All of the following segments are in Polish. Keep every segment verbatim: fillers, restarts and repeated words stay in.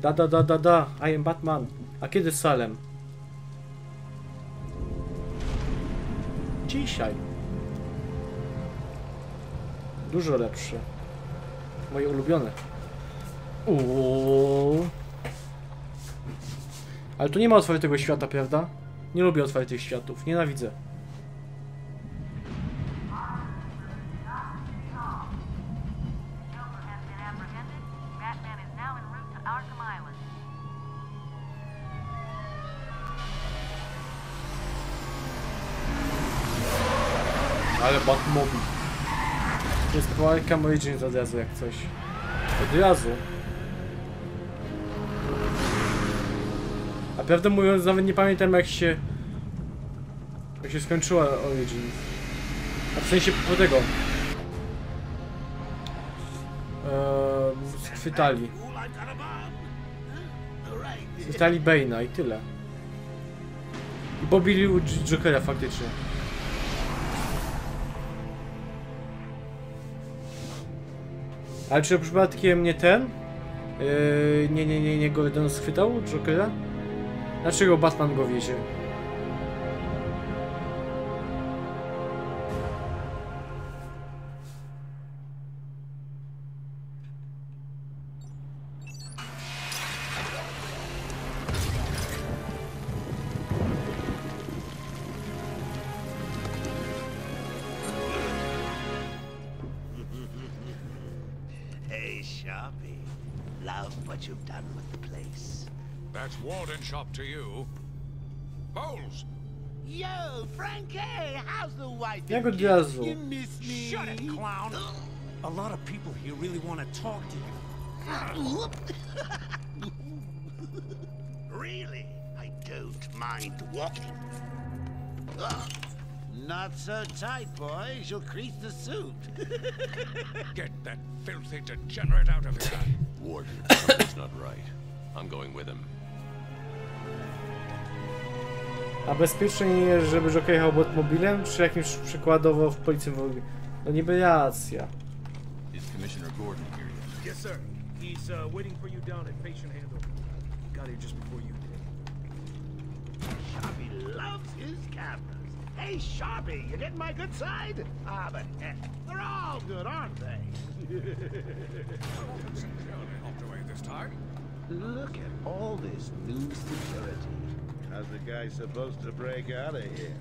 Da, da, da, da, da. I am Batman. A kiedy Salem? Dzisiaj. Dużo lepsze. Moje ulubione. Uuu. Ale tu nie ma otwartego świata, prawda? Nie lubię otwartych światów. Nienawidzę. Ale Batmobil. To jest po Arkham Origins od razu jak coś. Od razu. A prawdę mówiąc, nawet nie pamiętam jak się... Jak się skończyła Origins. A w sensie po tego. Eee, schwytali. Schwytali Bane'a i tyle. I pobili Jokera faktycznie. Ale czy przypadkiem nie ten? Yy, nie, nie, nie, nie Gordon schwytał Jokera? Dlaczego Batman go wiezie? What you've done with the place. That's Warden Shop to you. Bowles! Yo, Frankie! How's the wife? Jak od razu. You miss me? Shut it, clown! A lot of people here really want to talk to you. Really? I don't mind walking. Not so tight, boys. You'll crease the suit. Get that filthy degenerate out of here. Warden, something's not right. I'm going with him. A bezpiecznie jest, żeby Joker jechał Batmobilem, czy jakimś przykładowo w policji w ogóle? No niby racja. Is Commissioner Gordon here yet? Yes, sir. He's uh, waiting for you down at patient handle. He got here just before you did. Sharpie loves his cameras. Hey, Sharpie, you getting my good side? Ah, but heck, they're all good, aren't they? Off the way this time. Look at all this new security. How's the guy supposed to break out of here?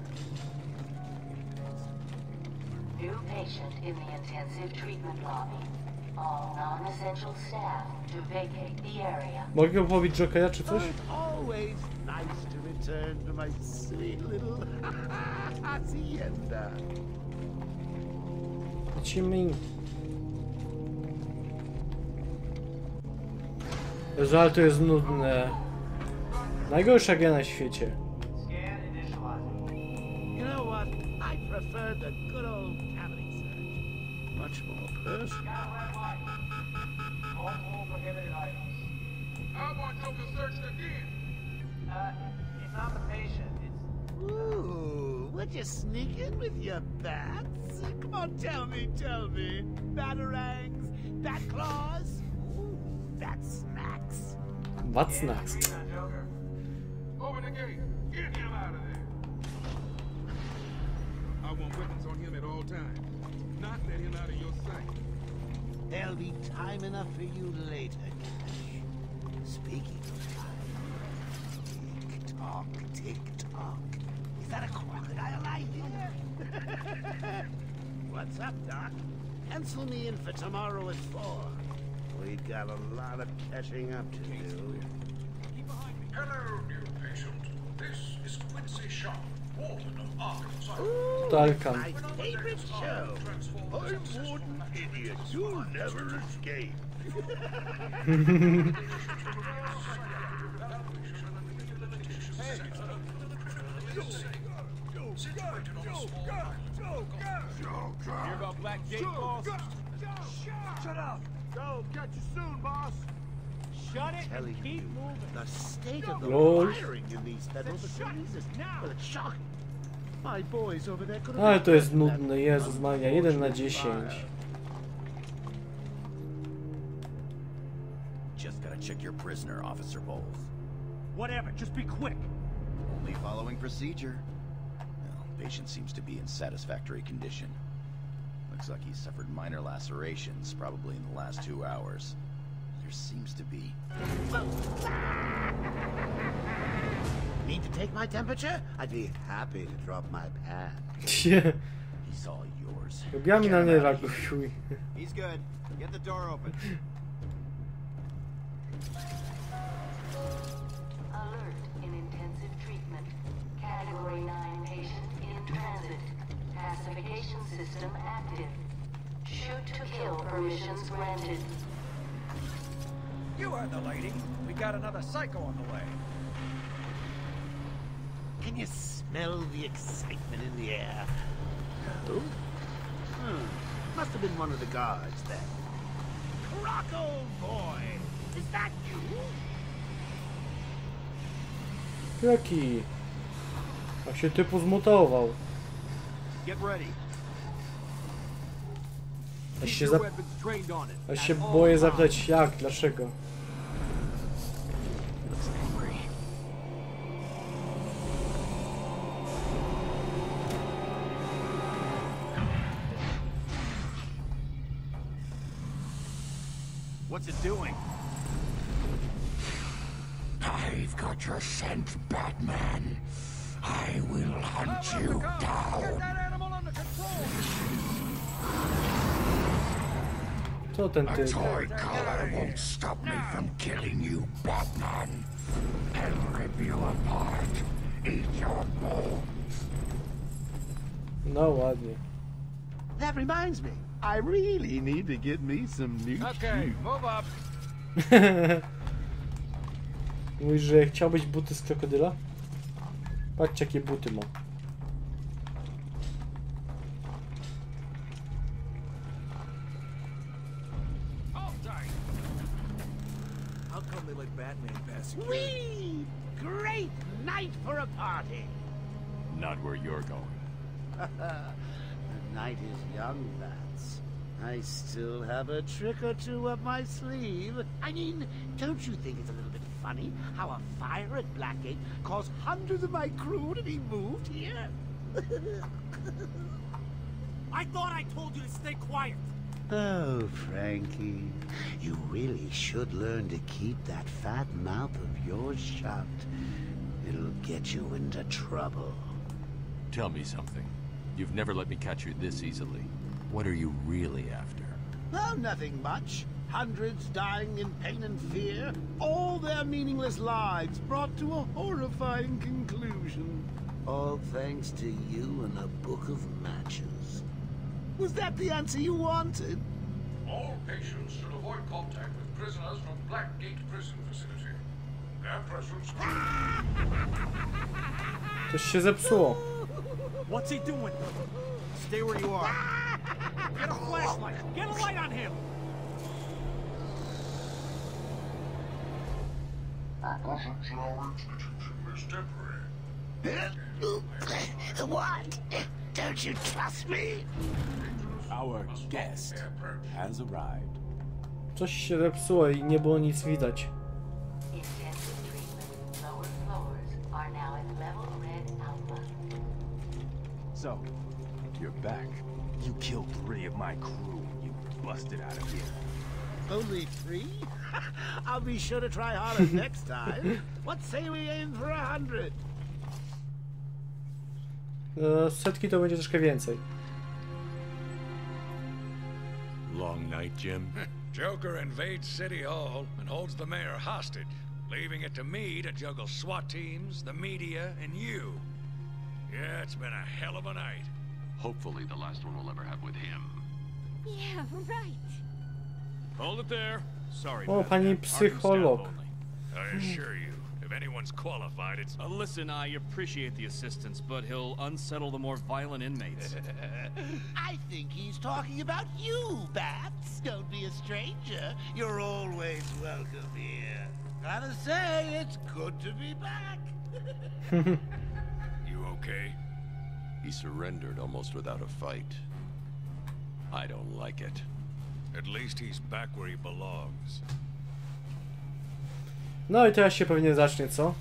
New patient in the intensive treatment lobby. All non-essential staff to vacate the area. Mogę go pobić Jokera czy coś? It's always nice to return to my sweet little hacienda. What you mean? Żal, to jest nudne. Najgorsza gra na świecie. You know what? I prefer the good old cavity search. Much more personal. I want Joker searched again. Uh, it's not the patient, it's... Ooh, would you sneak in with your bats? Come on, tell me, tell me. Batarangs, bat claws, ooh, bat smacks. What snacks? Joker. Open the gate. Get him out of there. I want weapons on him at all times. Not let him out of your sight. There'll be time enough for you later, Cash. Speaking of time, tick-tock, tick-tock. Is that a crocodile I hear? What's up, Doc? Pencil me in for tomorrow at four. We got a lot of catching up to do. Hello, new patient. This is Quincy Sharp, Warden of Arkham Asylum. Ooh, Dalkan. my favorite show. I'm Warden Idiot. You'll never escape. Hear about Black Jake, boss? Shut up! Go, catch you soon, boss! Shut it Telling and keep you, moving! the state of the Lol. firing in these federal Shut facilities. now! Well, it's shocking. My boys over there could have Ale to jest been that nudne, Jezus Maria, jeden na dziesięć. fire. Just gotta check check your prisoner, Officer Bowles. Whatever, just be quick. Only following procedure. Well, patient seems to be in satisfactory condition. Looks like he suffered minor lacerations, probably in the last two hours. There seems to be... Need to take my temperature? I'd be happy to drop my pants. Yeah. He's all yours. Lubiami na nie reaguj. He's good. Get the door open. Alert in intensive treatment. Category nine patient in transit. Pacification system active. Shoot to kill permissions granted. You heard the lady. We got another psycho on the way. Can you smell the excitement in the air? No? Hmm. Must have been one of the guards then. Rocco boy! Is that you? Jaki? Jak się typu zmutował. Get ready. Aż się, zap... Aż się boję zapytać jak, dlaczego. What's it doing? I've got your scent, Batman. I will hunt you down. Get that animal under control. Co ten A typ? toy collar won't stop me from killing you, Batman. I'll rip you apart. Eat your bones. No ładnie. That reminds me. I really need to get me some new Okay, shoes. move up. Mówisz, że chciałbyś buty z krokodyla? Patrzcie jakie buty ma. How come they let Batman pass security? Whee! Great night for a party. Not where you're going. The night is young, Bats. I still have a trick or two up my sleeve. I mean, don't you think it's a little bit funny how a fire at Blackgate caused hundreds of my crew to be moved here? I thought I told you to stay quiet. Oh, Frankie, you really should learn to keep that fat mouth of yours shut. It'll get you into trouble. Tell me something. You've never let me catch you this easily. What are you really after? Oh, nothing much. Hundreds dying in pain and fear. All their meaningless lives brought to a horrifying conclusion. All thanks to you and a book of matches. Was that the answer you wanted? All patients should avoid contact with prisoners from Blackgate Prison Facility. Their presence... Coś się zepsuło. What's he doing? Stay where you are. Get a flashlight. Get a light on him. Our presence in our institution is temporary. What? Don't you trust me? Our guest has arrived. Coś się zepsuło i nie było nic widać. Intensive treatment. Lower floors are now at level red alpha. So, you're back. You killed three of my crew when you busted out of here. Only three? I'll be sure to try harder next time. What say we aim for a hundred? No, setki to będzie troszkę więcej. Long night, Jim? Joker invades City Hall and holds the mayor hostage, leaving it to me to juggle SWAT teams, the media, and you. Yeah, it's been a hell of a night. Hopefully the last one we'll ever have with him. Yeah, right. Hold it there. Sorry. O, pani psycholog. I assure you, if anyone's qualified, it's... Uh, listen, I appreciate the assistance, but he'll unsettle the more violent inmates. I think he's talking about you, Bats. Don't be a stranger. You're always welcome here. Gotta say, it's good to be back. You okay? He surrendered almost without a fight. I don't like it. At least he's back where he belongs. No i teraz się pewnie zacznie, co?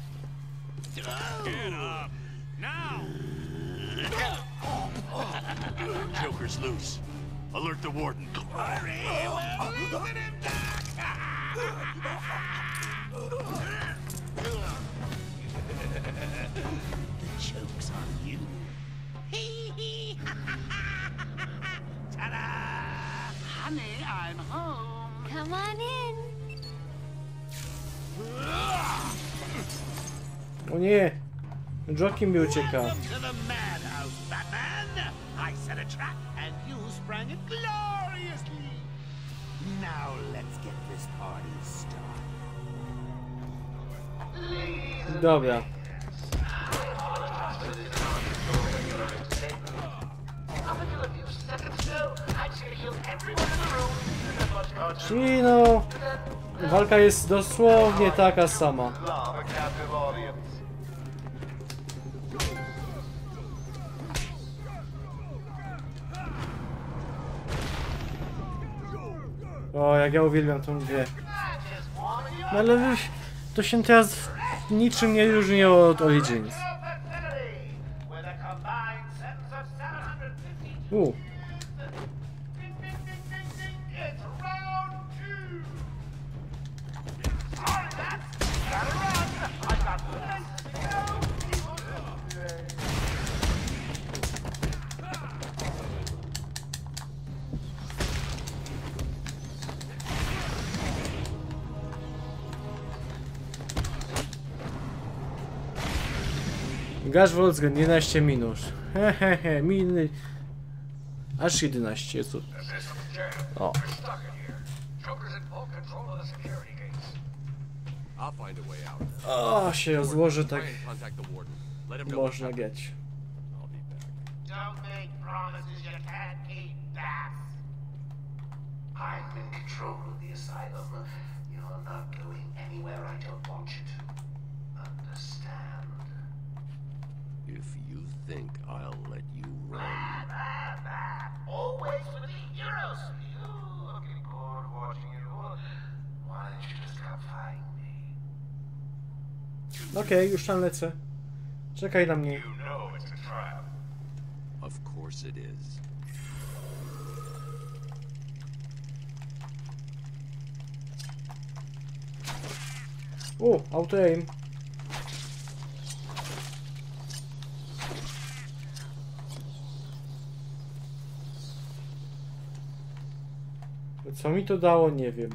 Joker's loose. Alert the warden. Joke's on you. Ta-da! Honey, I'm home. Come on in. O nie! Joakim mi ucieka. Welcome to the madhouse, Batman. I set a trap and you sprang it gloriously. Now let's get this party started. Dobra. Czyli no... Walka jest dosłownie taka sama. O, jak ja uwielbiam tą grę. No ale to się teraz w niczym nie różni od Origins. U. Gasz Wolfsgan jedenaście minut. Hehehe, miny. Aż jedenaście jest tu. O. O, się rozłoży tak. Można grać. Don't make promises you can't keep, Bass. I'm in control of the asylum. You're not going anywhere I don't want you to. Understand? If you think I'll let you run... Always for the heroes. You looking good watching you. Why don't you just come find me? Okej, okay, już tam lecę. Czekaj na mnie. You know it's a trap. Of course it is. U, auto-aim. Co mi to dało, nie wiem.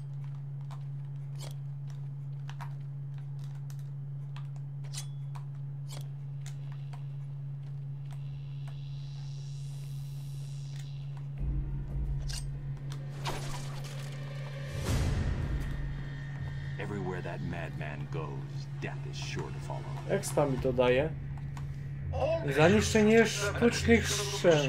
Everywhere that madman goes, death is sure to follow. Expa mi to daje. Za niszczenie sztucznych szczelin.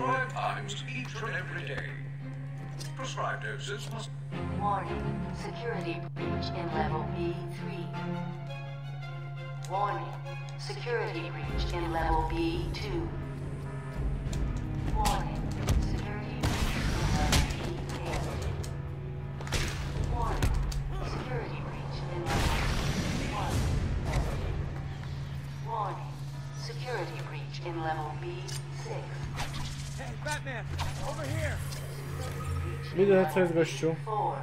Warning, security breach in level B three. Warning, security breach in level B two. Warning, security breach in level B eight. Warning, security breach in level B one. Warning, security breach in level B six. Hey, Batman, over here! Widzę, co jest, gościu.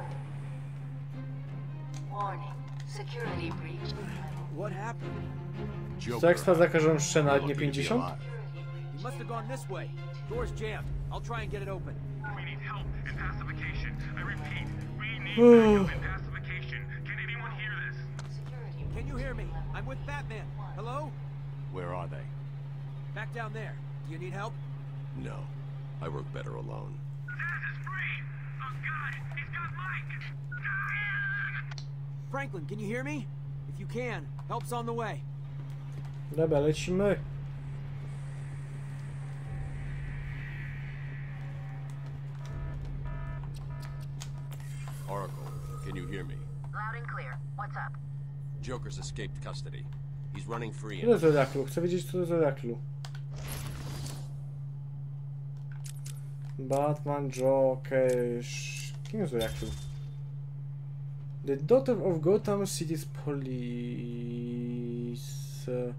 What happened? Co Expa za każdą szczę na dnie pięćdziesiąt? He must have gone this way. Door's jammed. I'll try and get it open. We need help and pacification. I repeat, we need help and pacification. Can anyone hear this? Can you hear me? I'm with Batman. Hello? Where are they? Back down there. Do you need help? No. I work better alone. Franklin, can you hear me? If you can, help's on the way. Dobra, lecimy. Oracle, can you hear me? Loud and clear. What's up? Joker's escaped custody. He's running free. Co to za Raklu? Chcę wiedzieć, co to za Raklu. Batman, Joker... Kim jest Raklu? The daughter of Gotham City's police. Uh,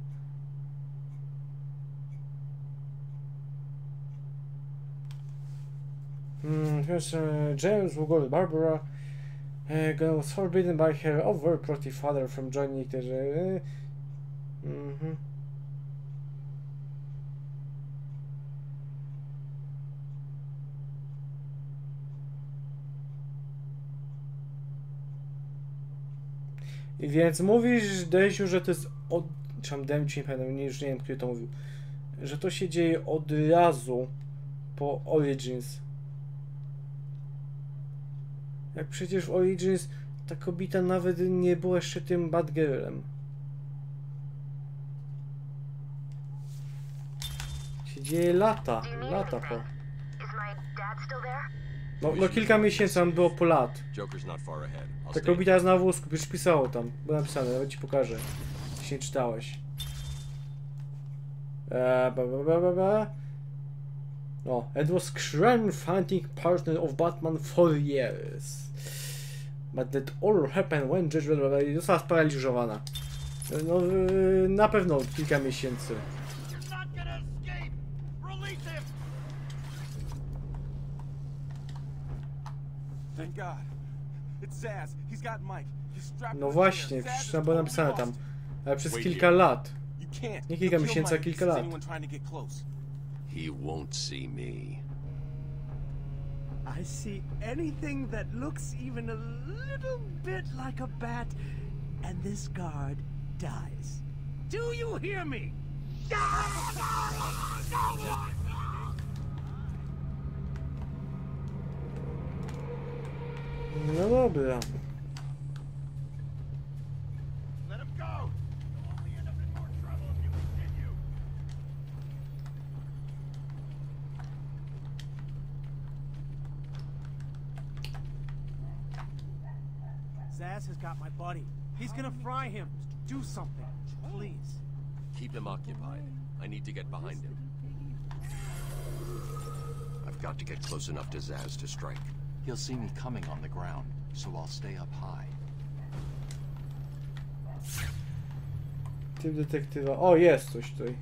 Hmm, here's uh, James will go to Barbara. Uh, was forbidden by her overprotective father from joining the. Uh, mm-hmm. I więc mówisz, Desiu, że to jest od... Czy tam Demci, nie pamiętam, nie, już nie wiem, który to mówił. Że to się dzieje od razu po Origins. Jak przecież w Origins ta kobieta nawet nie była jeszcze tym Batgirlem. Się dzieje lata, lata po. No, no kilka miesięcy tam było po lat. Ta kobieta jest na wózku, już pisało tam, było napisane, nawet ci pokażę. Jeśli nie czytałeś. Eee, ba, ba, ba, ba, ba. No, it was crime fighting partner of Batman for years. But that all happened when Judge została sparaliżowana. No, na pewno kilka miesięcy. No właśnie, przecież tam było napisane tam. Ale przez kilka lat. Nie kilka miesięcy, a kilka lat. He won't see me. I see anything that looks even a little bit like a bat, and this guard dies. Do you hear me? No dobra. Zsasz has got my buddy. He's gonna fry him. Do something, please. Keep him occupied. I need to get behind him. I've got to get close enough to Zsasz to strike. He'll see me coming on the ground, so I'll stay up high. Typ detektywa. O, jest coś tutaj.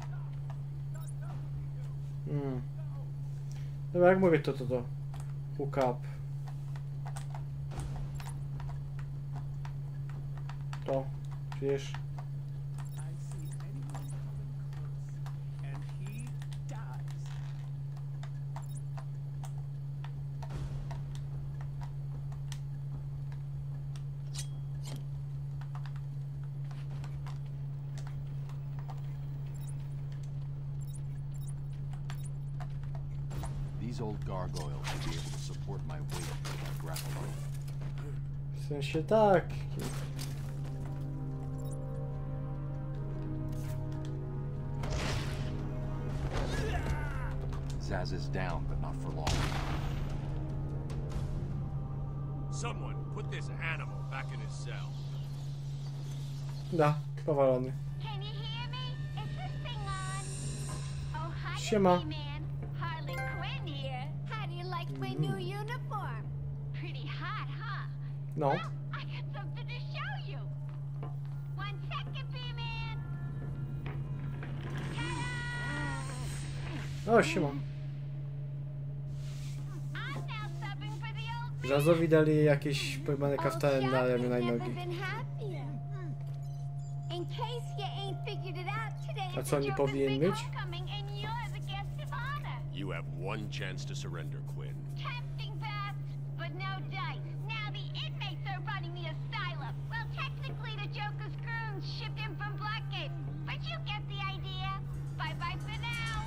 Hmm. Dobra, jak mówię, to to to. Hook up. To. Wiesz. These old gargoyles should be able to support my weight if I grapple on. W sensie tak. Zsasz is down, but not for long. Someone put this animal back in his cell. Da, powalony. Can you hear me? Is this thing on? Oh, hi, Siema. man. Harley Quinn here. How do you like my new uniform? Pretty hot, huh? No. Well, I got something to show you. One second, B-Man. O, siema. Zsazowi dali jakieś pojmane kaftany na ramiona i nogi. A co nie powinien mieć? You have one chance to surrender, Quinn. Tempting, Beth, but no dice. Now the inmates are running the asylum. Well, technically the Joker's goons shipped in from Blackgate, but you get the idea. Bye-bye for now.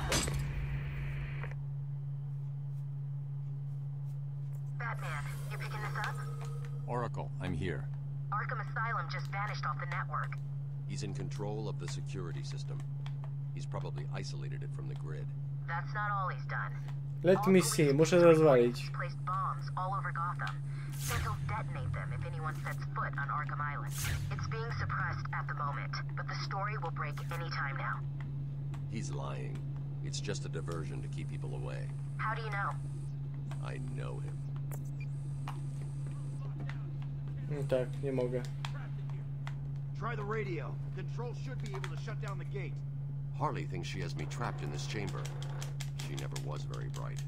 Batman, you picking this up? Oracle, I'm here. Arkham Asylum just vanished off the network. He's in control of the security system. He's probably isolated it from the grid. That's not all he's done. Let me see, muszę rozwalić. He's placed bombs all over Gotham. Says he'll detonate them if anyone sets foot on Arkham Island. It's being suppressed at the moment, but the story will break any time now. He's lying. It's just a diversion to keep people away. How do you know? I know him. No tak, nie mogę. Try the radio. Control should be able to shut down the gate. Harley thinks she has me trapped in this chamber. She never was very bright.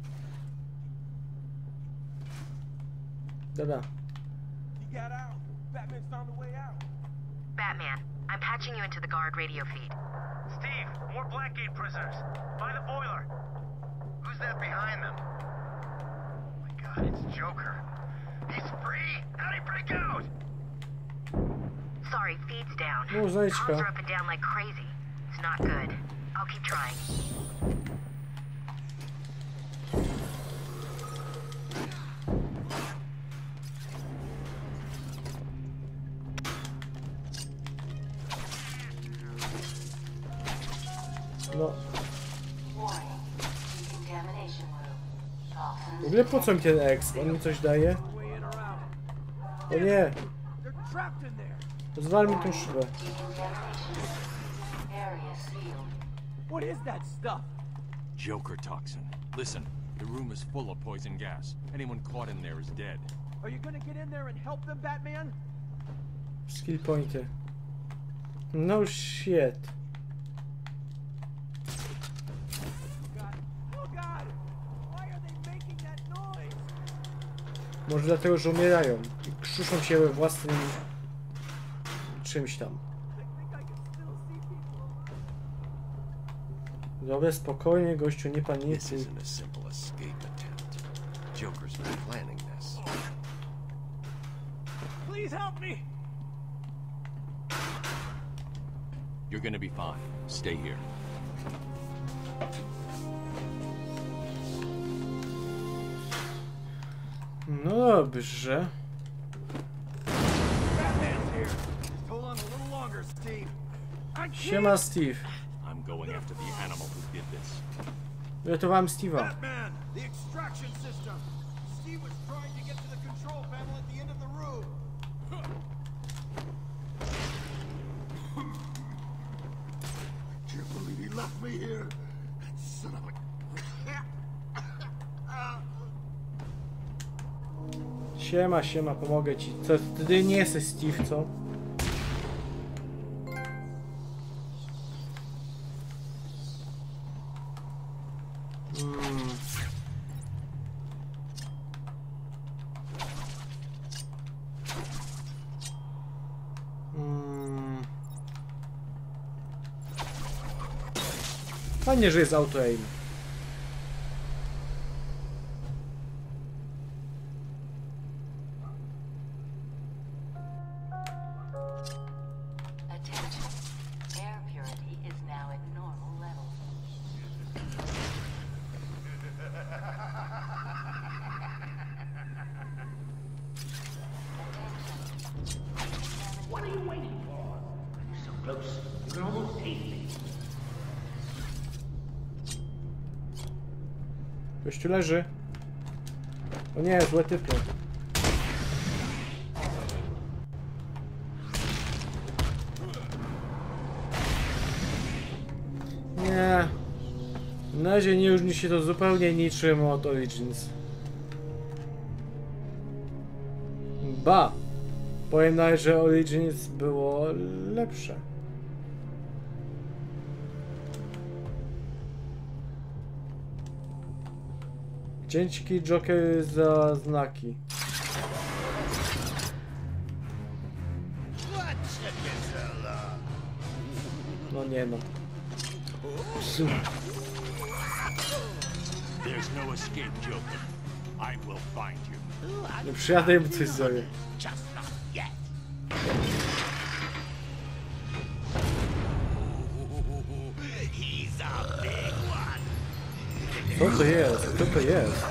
Dobra. He got out. Batman's found a way out. Batman, I'm patching you into the guard radio feed. Steve, more Blackgate prisoners. By the boiler. Who's that behind them? Oh my god, it's Joker. He's free! How'd he break out? Sorry, feed's down. No, Zajczka. Comms are up and down like crazy. It's not good. I'll keep trying. No. W ogóle po co mi ten exp? On mi coś daje? O nie! Zwal mi tą szybę. What is that stuff? Joker toxin. Listen, the room is full of poison gas. Anyone caught in there is dead. Are you gonna get in there and help them, Batman? Skill pointy. No shit. Może dlatego, że umierają i krzyczą się we własnym czymś tam. Dobra, spokojnie, gościu, nie panikuj. Joker's been planning this. Please help me. You're gonna be fine. Stay here. No dobrze. Siema, Steve. I'm going after the animal who did this. Uratowałem Steve'a. Batman, the extraction system. Steve was trying to get to the control panel at the end of the room. I can't believe he left me here. That son of a... Siema, siema, pomogę ci. Co, ty nie jesteś Steve, co? Mm. Mm. Fajnie, że jest auto-aim. Gościu leży. O nie, złe typy. Nie. Na razie nie różni się to zupełnie niczym od Origins. Ba! Powiem nawet, że Origins było lepsze. Dzięki Joker za znaki. No nie no. There's no escape, Joker. I will find you. Nie przyjadę im coś zrobię. Co to jest? Co to jest?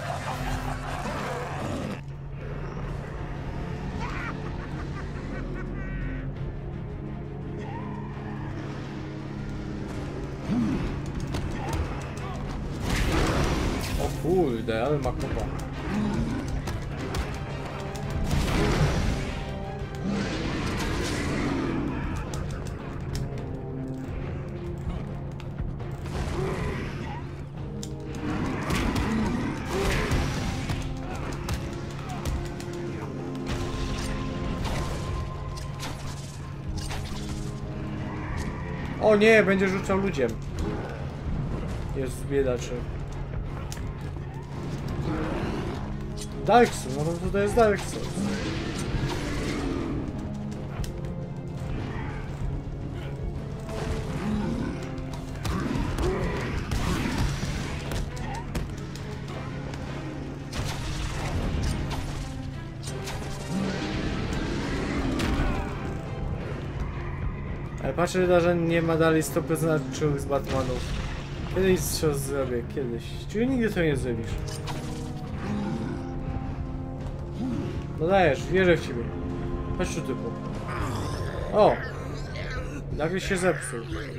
O kurde, ale ma kopa. O nie, będzie rzucał ludziom. Jest biedaczy. Dark Souls, no to to jest Dark Souls. Ale patrzę, że nie ma dalej sto procent z Batmanów. Kiedyś coś zrobię, kiedyś. Czyli nigdy to nie zrobisz. No dajesz, wierzę w ciebie. Chodź tu typu. O! Nagle się zepsuł.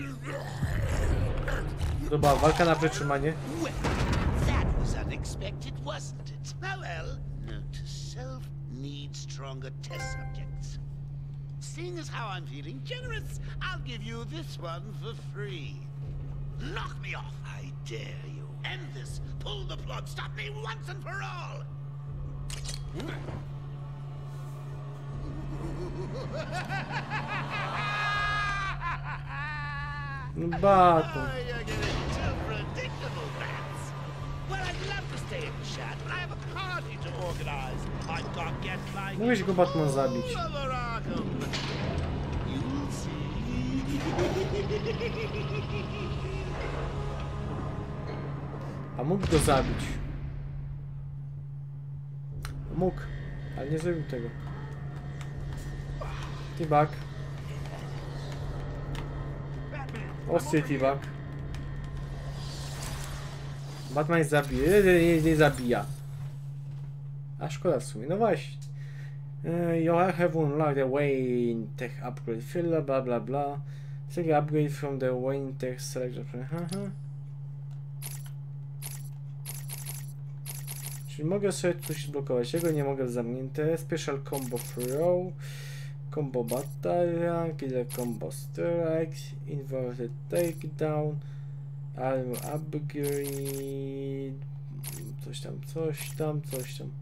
Dobra, walka na przetrzymanie. That was unexpected, wasn't it? Oh well, note to self, need stronger test subjects. Seeing as how I'm feeling generous, I'll give you this one for free. Knock me off, I dare you. End this. Pull the plug. Stop me once and for all. Baton. Oh, you're getting too predictable, Bats. Well, I'd love to stay and chat, but I have a party to organize. I've got get my... Mógłbyś go Batman zabić. You'll see. A mógł go zabić. Mógł, ale nie zrobił tego. T-Bag. Ostry T-Bag. Batman nie zabija. Nie, nie zabija. A szkoda w sumie. No właśnie. Uh, you have unlocked the Wayne Tech upgrade filler, bla bla bla. Take upgrade from the Wayne Tech selection. Haha. Czyli mogę sobie coś zblokować. Jego nie mogę zamknięte. Special combo throw. Combo battalion. Killer combo strike. Inverted takedown. Armor upgrade. Coś tam, coś tam, coś tam.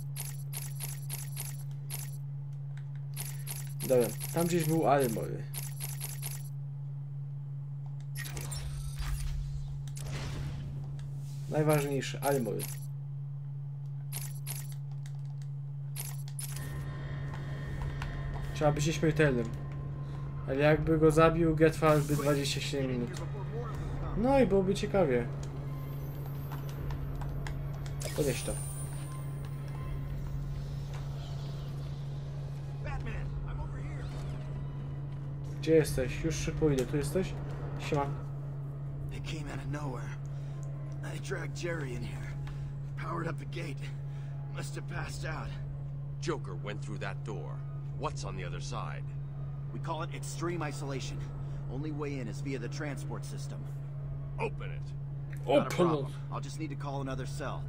Dobra, tam gdzieś był armor. Najważniejszy, armor. Trzeba być śmiertelnym. Ale jakby go zabił, G trwałby dwadzieścia siedem minut. No i byłoby ciekawie. Podnieś to. Gdzie jesteś? Już szybko idę. Tu jesteś? Siema. They came out of nowhere. I dragged Jerry in here. Powered up the gate. Must have passed out. Joker went through that door. What's on the other side? We call it extreme isolation. Only way in is via the transport system. Open it. Not a problem. I'll just need to call another cell.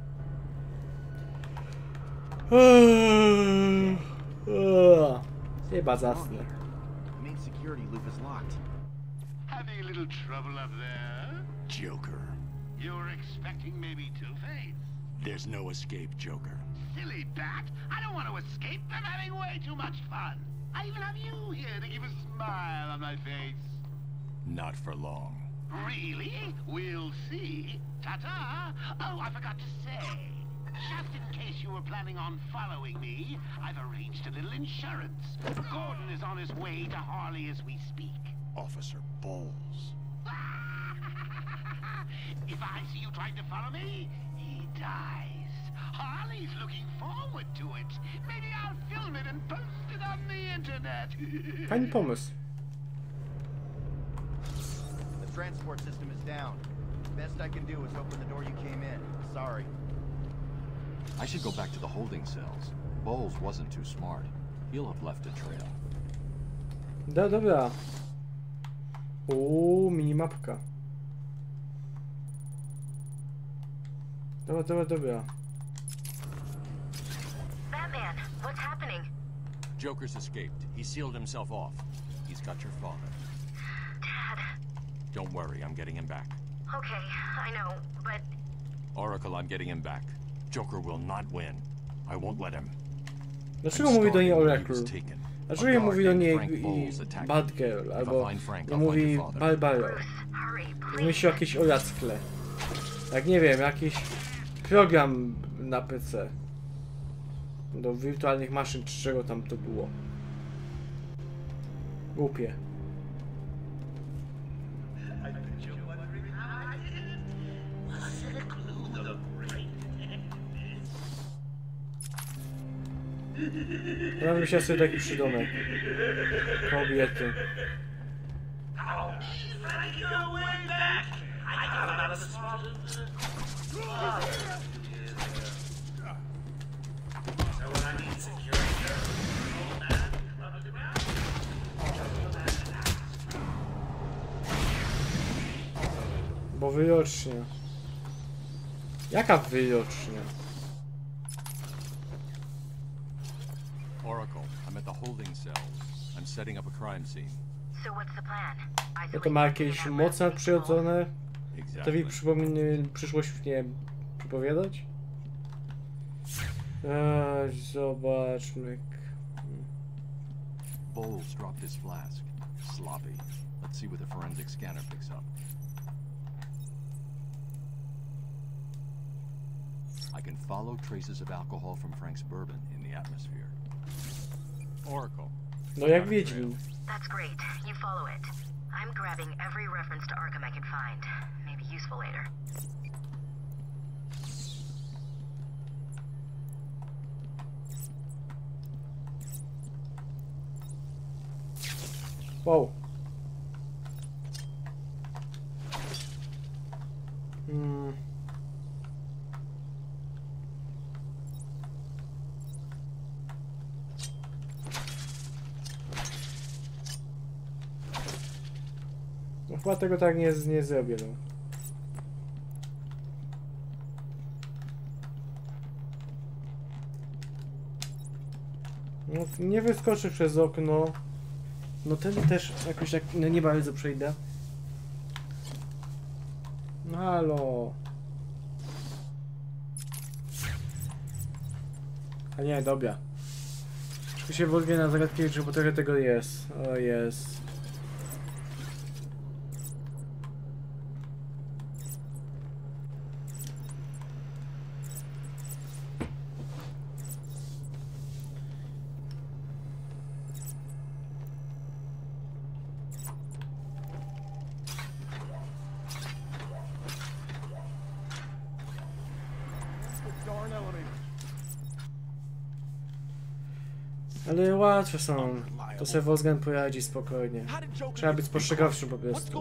Chyba zasnę. The main security loop is locked. Having a little trouble up there? Joker. You were expecting maybe Two-Face? There's no escape, Joker. Silly bat! I don't want to escape. I'm having way too much fun. I even have you here to keep a smile on my face. Not for long. Really? We'll see. Ta-ta! Oh, I forgot to say. Just in case you were planning on following me, I've arranged a little insurance. Gordon is on his way to Harley as we speak. Officer Bowles. If I see you trying to follow me, he dies. Harley's looking forward to it. Maybe I'll film it and post it on the internet. Fajny pomysł. The transport system is down. Best I can do is open the door you came in. Sorry. I should go back to the holding cells. Bowles wasn't too smart. He'll have left a trail. Da, dobra. Uuu, minimapka. Dobra, dobra, dobra. Batman, what's happening? Joker's escaped. He sealed himself off. He's got your father. Dad. Don't worry, I'm getting him back. Okay, I know, but... Oracle, I'm getting him back. Joker will not win. I won't let him. Dlaczego mówi do niej Oracle? Dlaczego nie mówi do niej i Bad Girl, albo nie mówi Barbaro? Myśli o jakiejś ojackle. Jak nie wiem, jakiś program na P C. Do wirtualnych maszyn, czy czego tam to było. Głupie. Prawie się sobie taki przydomek. Kobiety. Bo wyrocznia. Jaka wyrocznia? Oracle, I'm at the holding cells. I'm setting up a crime scene. So what's the plan? To, to ma jakieś moce nadprzyrodzone? To mi przypomina przyszłość, nie wiem, przypowiadać? Eee, zobaczmy. Bowles dropped his flask. Sloppy. Let's see what the forensic scanner picks up. I can follow traces of alcohol from Frank's bourbon in the atmosphere. Oracle. No jak Wiedźmin. That's great. You follow it. I'm grabbing every reference to Arkham I can find. Maybe useful later. Wow. Hmm. No chyba tego tak nie, nie zrobię, no. No, nie wyskoczy przez okno. No ten też jakoś tak no nie bardzo przejdę. No halo. A nie, dobra. Troszkę się wolwie na zagadki, bo trochę tego jest. O jest. Ale łatwe są. To sobie Wolfgang poradzi spokojnie. Trzeba być spostrzegawczym po prostu.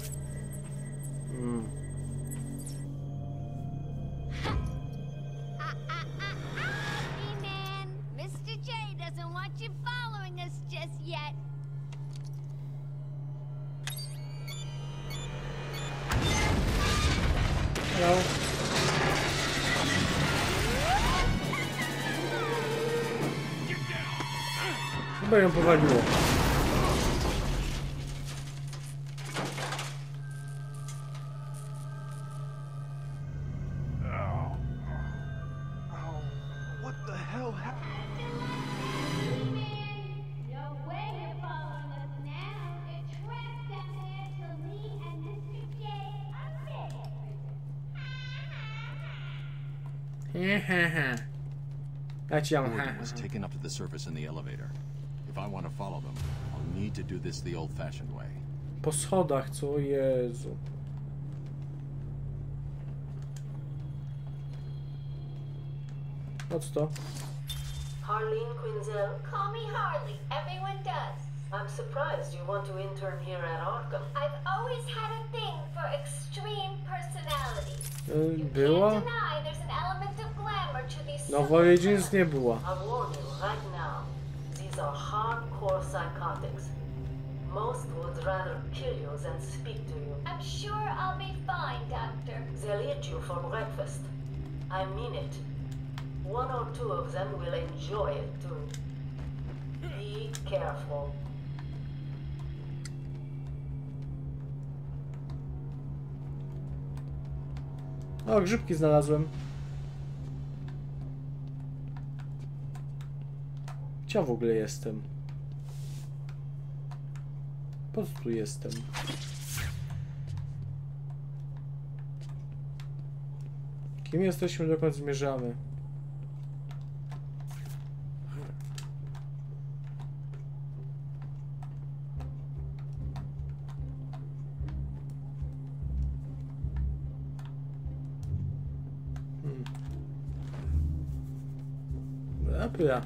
Mm. mister J doesn't want you following us just yet. Hello. Chyba ją powaliło. Gordon was taken up to the surface in the elevator. If I want to follow them, I'll need to do this the old-fashioned way. Po schodach, co? Jezu. What's to? Harleen Quinzel? Call me Harley. Everyone does. I'm surprised you want to intern here at Arkham. I've always had a thing for extreme personalities. Yy, była? Deny there's an element of glamour to these. No w Origins nie była. I warn you right now. These are hardcore psychotics. Most would rather kill you than speak to you. I'm sure I'll be fine, Doctor. They'll eat you for breakfast. I mean it. One or two of them will enjoy it too. Be careful. O, grzybki znalazłem. Gdzie ja w ogóle jestem? Po co tu jestem? Kim jesteśmy, dokąd zmierzamy? Hmm. Dobra.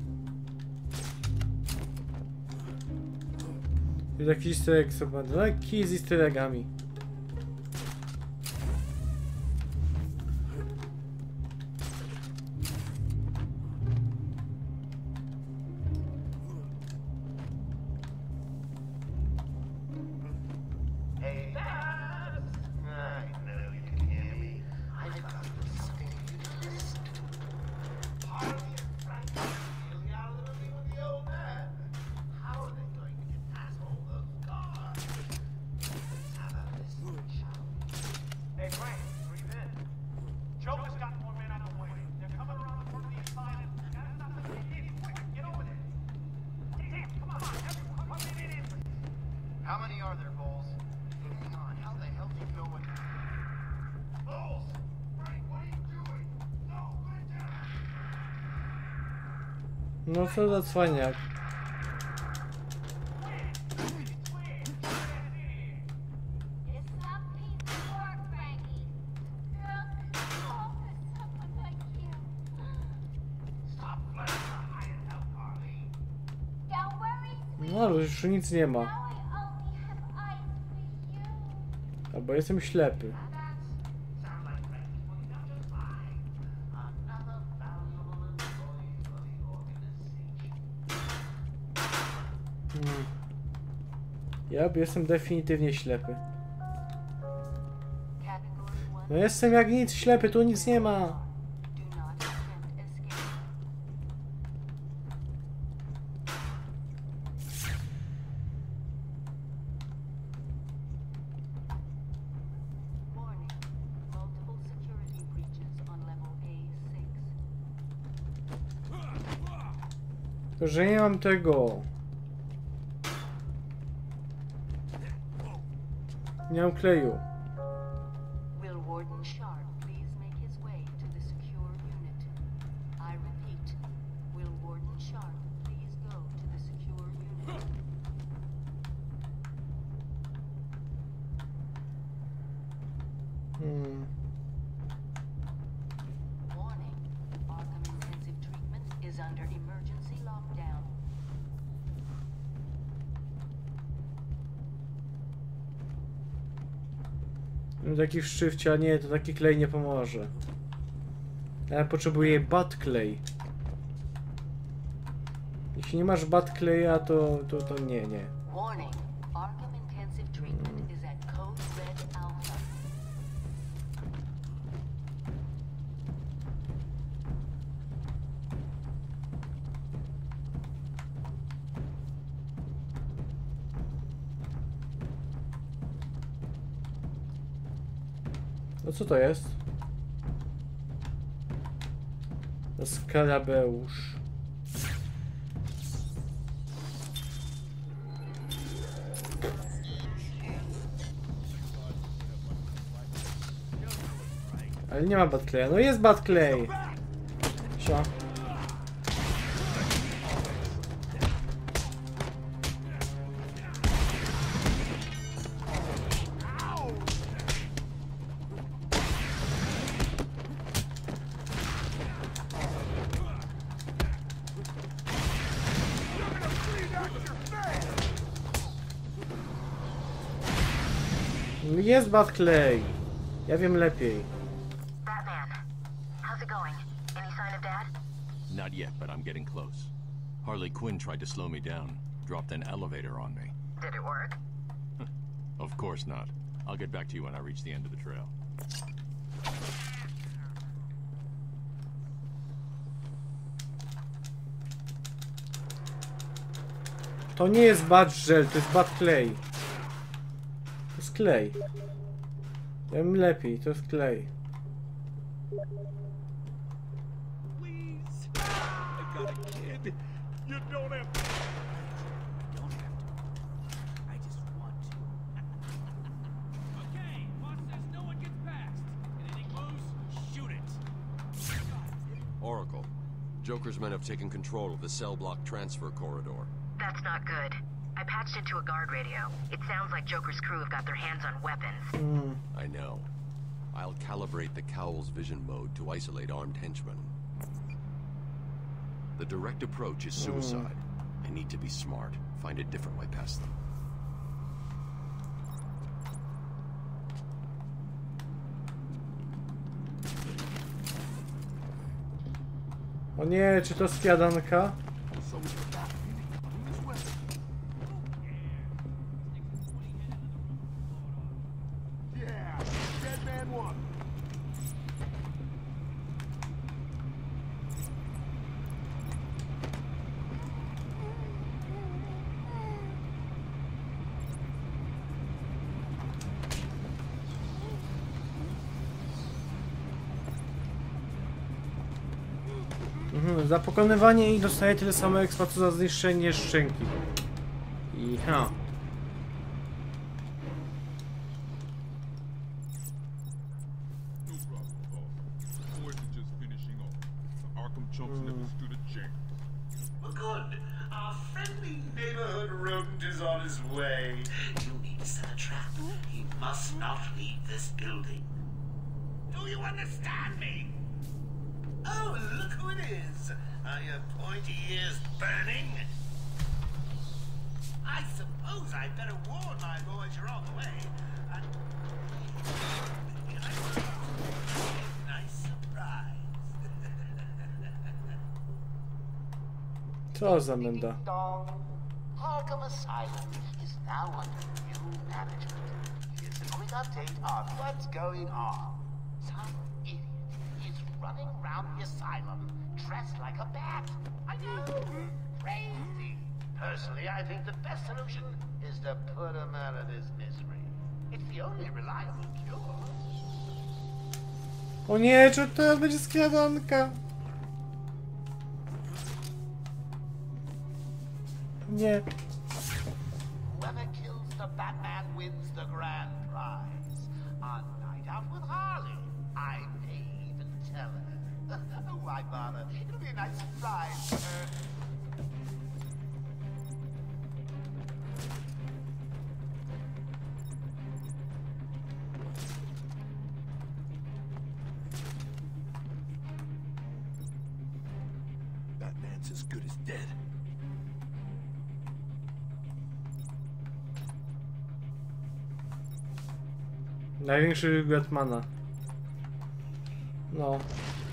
Tu taki easter egg sobie, taki z easter eggami. No co za cwaniak. No ale już nic nie ma. Albo jestem ślepy. Hmm. Ja jestem definitywnie ślepy. No jestem jak nic ślepy, tu nic nie ma. To, że nie mam tego. Nie mam kleju. Will Warden Sharp please make his way to the secure unit? I repeat, will Warden Sharp please go to the secure unit? Hmm. Warning, Arkham Intensive Treatment is under emergency lockdown. Taki wszczywcia, nie, to taki klej nie pomoże. Ja potrzebuję bat klej. Jeśli nie masz bat kleja, to, to, to nie, nie. Warning, Arkham Intensive Treatment is at Code Red Alpha. No co to jest? To skarabeusz. Ale nie ma Batclaya. No jest Batclay! Sio. Jest Batclay. Ja wiem lepiej. Batman, how's it going? Any sign of Dad? Not yet, but I'm getting close. Harley Quinn tried to slow me down, dropped an elevator on me. Did it work? Of course not. I'll get back to you when I reach the end of the trail. To nie jest Batgel, to jest Batclay. To jest klej. Ja wiem lepiej, to jest klej. Please. I got a kid. You don't have to. Don't have to. I just Joker's men have taken control of the cell block transfer corridor. That's not good. I patched into a guard radio. It sounds like Joker's crew have got their hands on weapons. Mm. I know. I'll calibrate the Cowl's vision mode to isolate armed henchmen. The direct approach is suicide. Mm. I need to be smart. Find a different way past them. O nie, czy to skiadanka? Mhm, za pokonywanie ich dostaje tyle samo expa co za zniszczenie szczęki. I ha. Good. Our friendly neighborhood rodent is on his way. You need to set a trap. He must not leave this building. Do you understand me? Oh, look who it is. Are your pointy ears burning? I suppose I'd better warn my boys you're on the way. And... nice surprise. Co za menda? Arkham Asylum is now under new management. Here's a quick update on what's going on. Some idiot is running around the asylum dressed like a bat. I know, crazy. Personally, I think the best solution is to put him out of his misery. It's the only reliable cure. O nie, czy to będzie skiadanka? Nie. Whoever kills the Batman wins the grand prize. A night out with Harley. I may even tell her. Why bother? It'll be a nice surprise for her. Batman's as good as dead. Największy Batmana. No.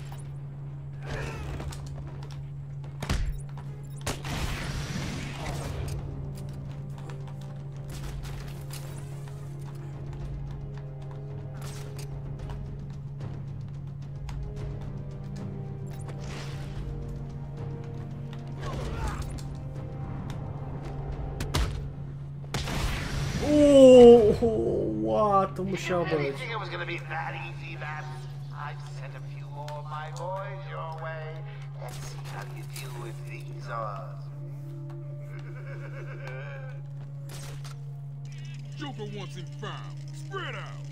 Ła, to musiało boleć. It was gonna be that easy, that I've sent a few more of my boys your way. Let's see how you deal with these odds. Joker wants him found. Spread out.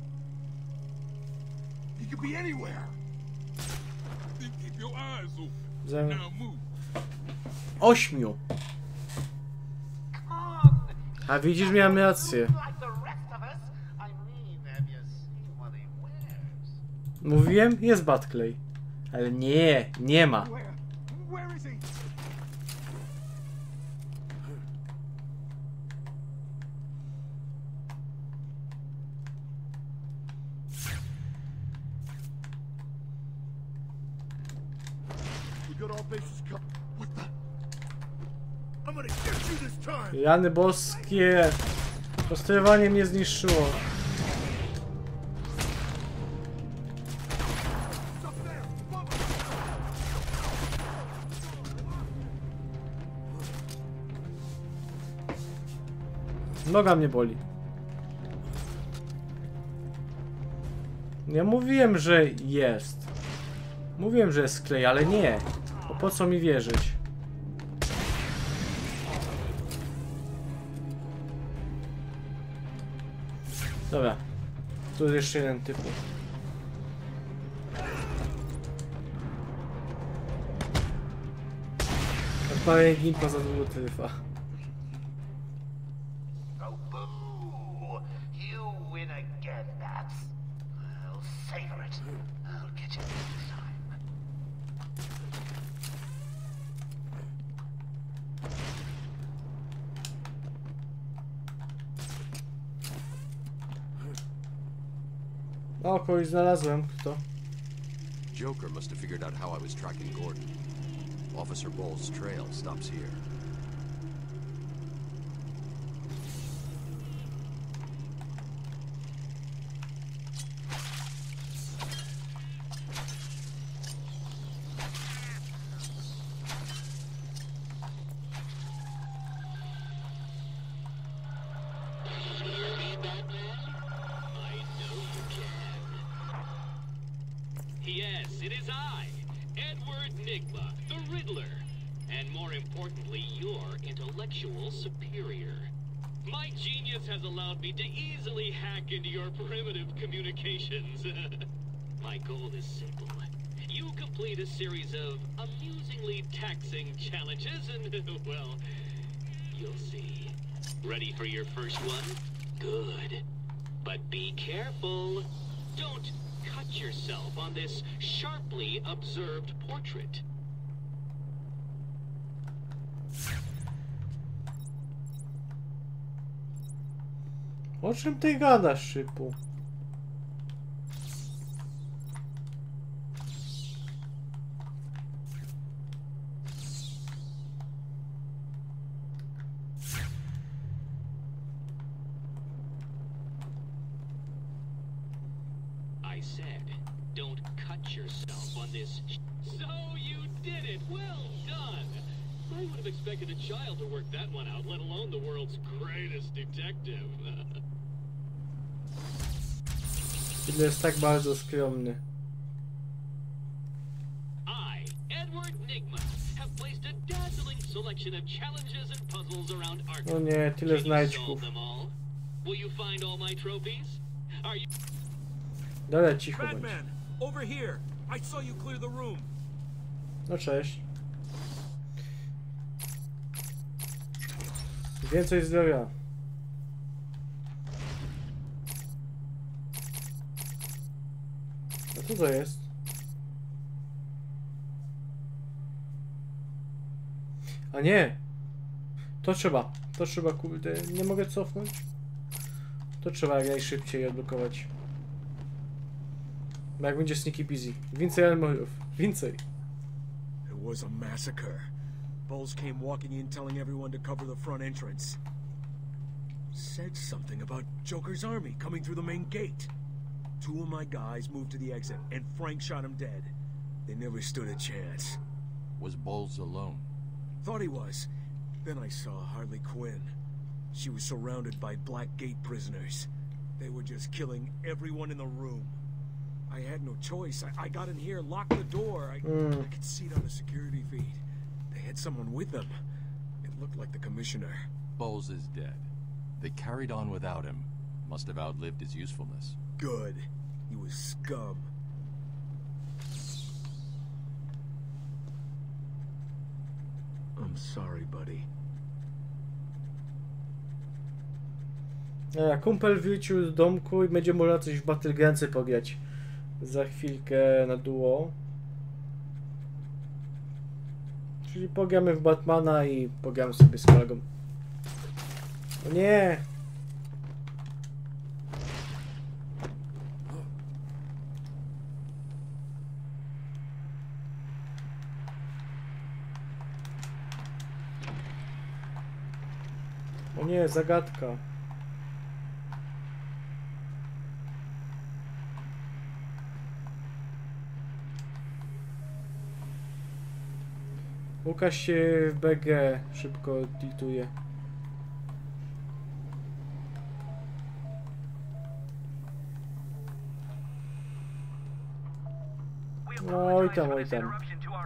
He could be anywhere. Then keep your eyes open. Zem... Now move. Ośmiu. A widzisz, miałem rację. Mówiłem, jest Batclay. Ale nie, nie ma. Rany boskie. To sterowanie mnie zniszczyło. Noga mnie boli. Ja mówiłem, że jest. Mówiłem, że jest klej, ale nie. Bo po co mi wierzyć? Dobra. Tu jest jeszcze jeden typu. Sparring impa za długo trwa. Oh, boo! You win again, Bats. I'll savor it. I'll get you next time. O, kogoś znalazłem. Kto? Joker must have figured out how I was tracking Gordon. Officer Bowles' trail stops here. Yes, it is I, Edward Nygma, the Riddler, and more importantly, your intellectual superior. My genius has allowed me to easily hack into your primitive communications. My goal is simple. You complete a series of amusingly taxing challenges and, well, you'll see. Ready for your first one? Good. But be careful. Don't cut yourself on this sharply observed portrait. O czym ty gadasz, Szypu? I said, don't cut yourself on this. So you did it! Well done! I would have expected a child to work that one out, let alone the world's greatest detective. Ile jest tak bardzo skromny. I, Edward Nygma, have placed a dazzling selection of challenges and puzzles around Arkham. No nie, tyle znajdźków. Will you find all my trophies? Are you... Dobra, cicho bądź. Batman, over here. I saw you clear the room. No cześć. Więcej zdrowia. A co to jest? A nie! To trzeba. To trzeba, kurde. Nie mogę cofnąć. To trzeba jak najszybciej odblokować. Bo jak będzie sneaky busy. Więcej armorów. Więcej. It was a massacre. Bowles came walking in telling everyone to cover the front entrance. Said something about Joker's army coming through the main gate. Two of my guys moved to the exit, and Frank shot him dead. They never stood a chance. Was Bowles alone? Thought he was. Then I saw Harley Quinn. She was surrounded by Black Gate prisoners. They were just killing everyone in the room. I had no choice. I, I got in here, locked the door. I, mm. I could see it on the security feed. They had someone with them. It looked like the commissioner. Bowles is dead. They carried on without him. Must have outlived his usefulness. Good. He was scum. I'm sorry, buddy. A, kumpel wrócił do domku i będzie można coś w Battlegrounds'y pograć. Za chwilkę na duo. Czyli pogramy w Batmana i pogramy sobie z kolegą. O nie! O nie, zagadka. Łukasz się w B G szybko tiltuje. No oj tam, oj tam.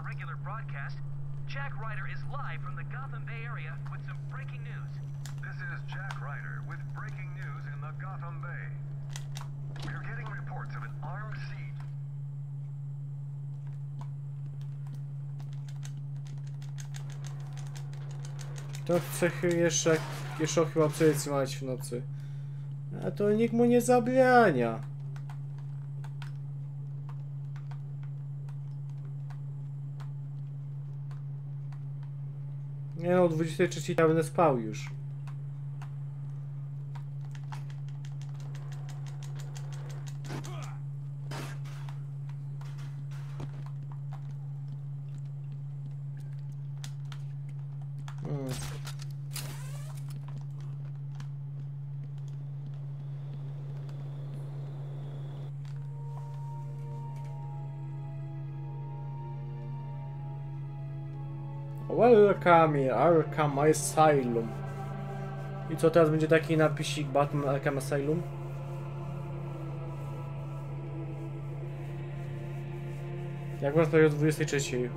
Jack Ryder is live from the Gotham Bay area with some breaking news. This is Jack Ryder with breaking news in the Gotham Bay. We are getting reports of an armed siege. To chce jeszcze, jeszcze chyba przejść w nocy. A to nikt mu nie zabrania. Nie no, o dwudziestej trzeciej ja będę spał już. Hmm. Welcome Arkham Asylum. I co teraz będzie taki napisik Batman Arkham Asylum? Jak można powiedzieć o dwudziestej trzeciej?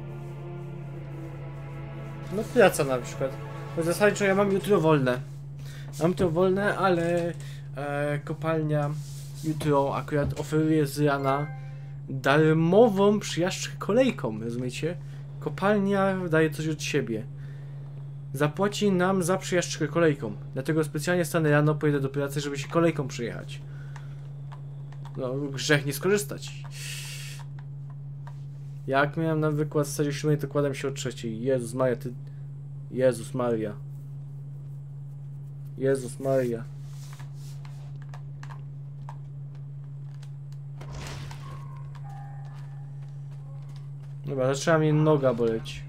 No praca na przykład. W zasadzie ja mam jutro wolne. Mam jutro wolne, ale e, kopalnia jutro akurat oferuje z rana darmową przyjażdżkę kolejką, rozumiecie? Kopalnia daje coś od siebie. Zapłaci nam za przyjażdżkę kolejką. Dlatego specjalnie stanę rano, pojedę do pracy, żeby się kolejką przyjechać. No, grzech nie skorzystać. Jak miałem na wykład w zasadzie siódmej, to kładam się o trzeciej. Jezus Maria, ty... Jezus Maria. Jezus Maria. Dobra, zaczęła mnie noga boleć.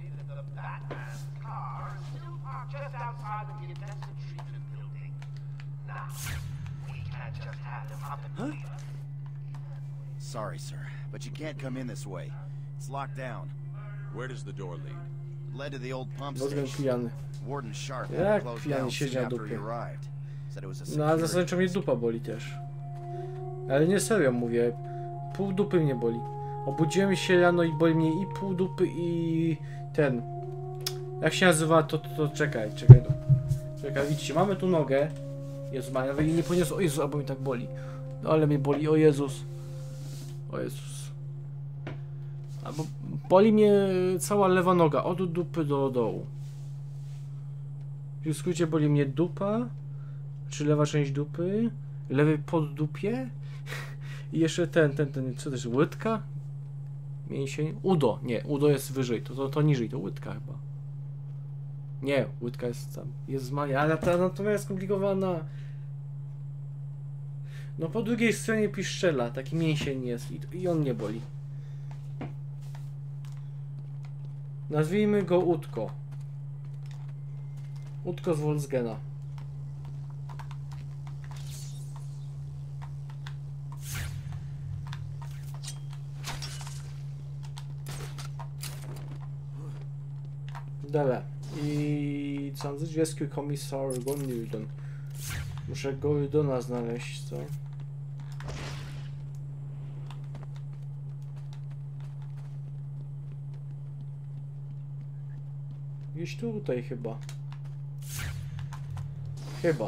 Huh? Sorry, sir, but you can't come in this way. It's locked down. Where does the door lead? Led to the old pump Wodgę station. pijany. Warden Sharp had Jak it closed pijany down siedzi soon na after dupie. he arrived. Said it was a No ale security zasadniczo mnie dupa boli też. Ale nie serio mówię. Pół dupy mnie boli. Obudziłem się rano i boli mnie i pół dupy i ten. Jak się nazywa to, to, to czekaj, czekaj. No. Czekaj, widzicie, mamy tu nogę. Jezus Maria, i nie poniosło. O Jezus, albo mi tak boli. No ale mnie boli, o Jezus. O Jezus. Albo boli mnie cała lewa noga, od dupy do dołu. W skrócie boli mnie dupa, czy lewa część dupy, lewy poddupie i jeszcze ten, ten, ten, co też, łydka? Mięsień? Udo, nie, udo jest wyżej, to, to, to niżej, to łydka chyba. Nie, łydka jest tam, jest Maria, ale ta anatomia jest skomplikowana. No po drugiej stronie piszczela, taki mięsień jest i, i on nie boli. Nazwijmy go Utko. Utko z Wolfsgena. Dobra. I co mam zrobić? Rescue Commissar Gordon. Muszę Gordona znaleźć, co? Gdzieś tutaj chyba. Chyba.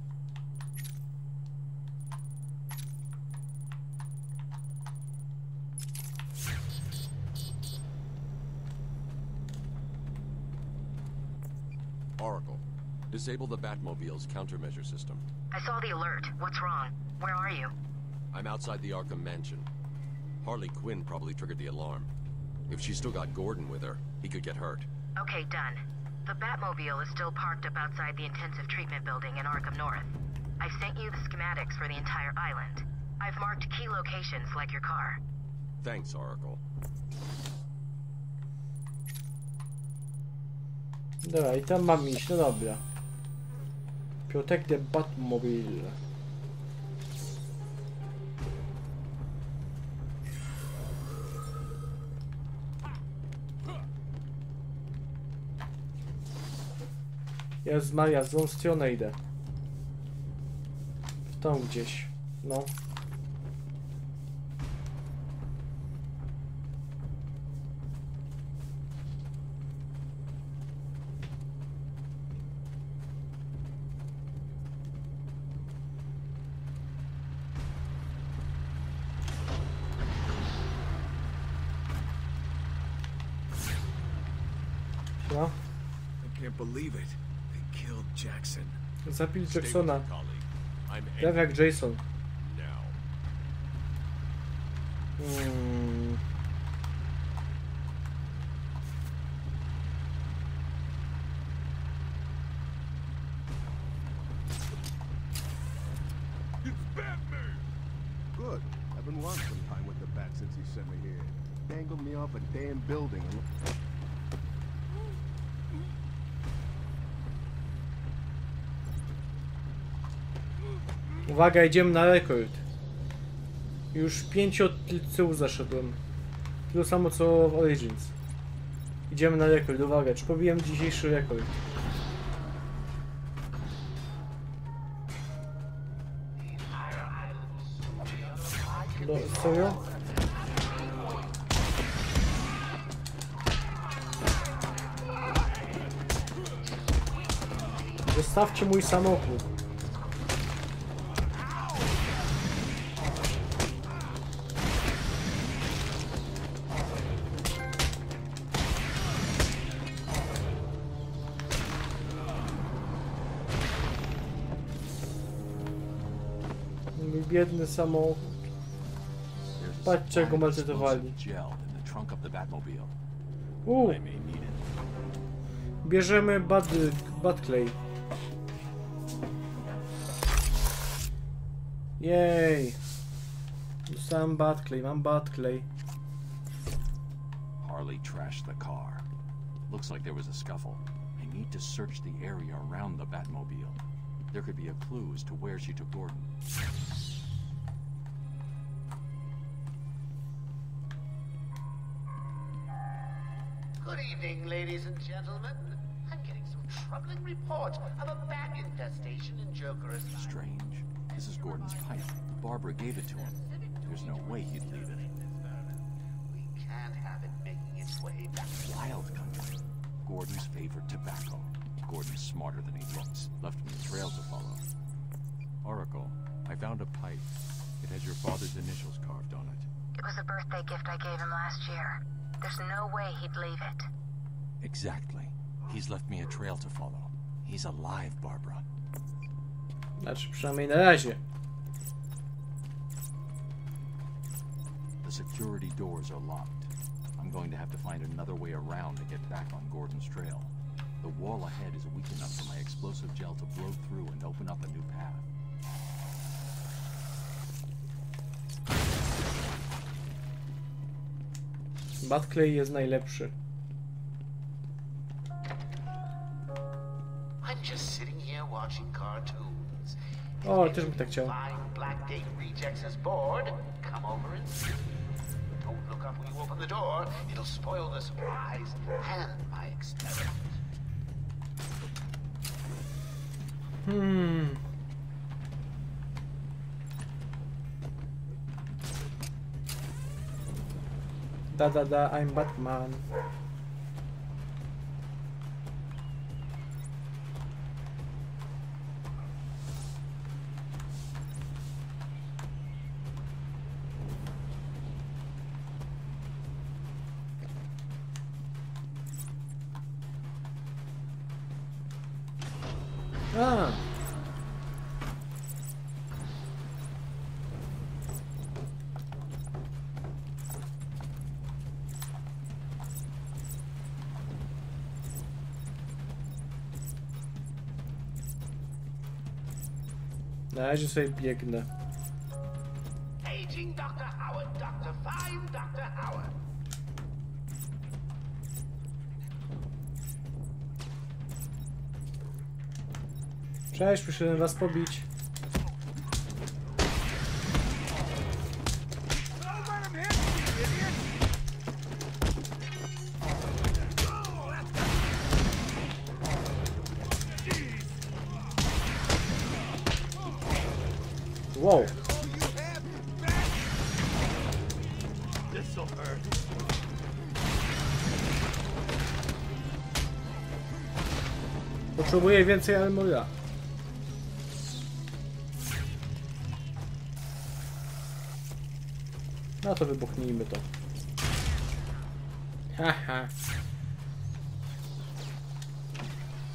Oracle, disable the Batmobile's countermeasure system. I saw the alert. What's wrong? Where are you? I'm outside the Arkham Mansion. Harley Quinn probably triggered the alarm. If she's still got Gordon with her, he could get hurt. Okay, done. The Batmobile is still parked up outside the intensive treatment building in Arkham North. I've sent you the schematics for the entire island. I've marked key locations like your car. Thanks, Oracle. Dobra, i tam mam iść, no dobra. Protect the Batmobile. Jezus Maria, w złą stronę idę. W tą gdzieś, no. I can't believe it. They killed Jackson. Zabili Jacksona. Tak jak Jason. Hmm. Good. I've been wanting some time with the bat since he sent me here. Dangled me off a damn building. Uwaga, idziemy na rekord. Już pięć od tyłu zaszedłem. Tyle samo co w Origins. Idziemy na rekord, uwaga, czy pobiłem dzisiejszy rekord? No, serio? Zostawcie mój samochód. Biedny samochód. Patrzcie, go maltretowali. Uuu. Bierzemy bad, bad clay. Jej. Dostałem bad clay, mam bad clay. Harley trashed the car. Looks like there was a scuffle. I need to search the area around the Batmobile. There could be a clue as to where she took Gordon. Good evening, ladies and gentlemen. I'm getting some troubling reports of a bat infestation in Joker Asylum. Strange. This is Gordon's pipe. Barbara gave it to him. There's no way he'd leave it. We can't have it making its way back. Wild country. Gordon's favorite tobacco. Gordon's smarter than he looks. Left me a trail to follow. Oracle, I found a pipe. It has your father's initials carved on it. It was a birthday gift I gave him last year. There's no way he'd leave it. Exactly. He's left me a trail to follow. He's alive, Barbara. Znaczy, przynajmniej na razie. The security doors are locked. I'm going to have to find another way around to get back on Gordon's trail. The wall ahead is weak enough for my explosive gel to blow through and open up a new path. Bad clay jest najlepszy. I'm just sitting here watching cartoons. O, też bym tak chciał. Find Blackgate rejects as bored. Come over and see. Don't look up when you open the door. It'll spoil the surprise and my experiment. Hmm. Da da da, I'm Batman. Ah. Na razie sobie biegnę. Aging Doctor Howard, Doctor Fine, Doctor Howard. Cześć, przyszedłem was pobić. Wow. Potrzebuję więcej armora. No to wybuchnijmy to. Haha.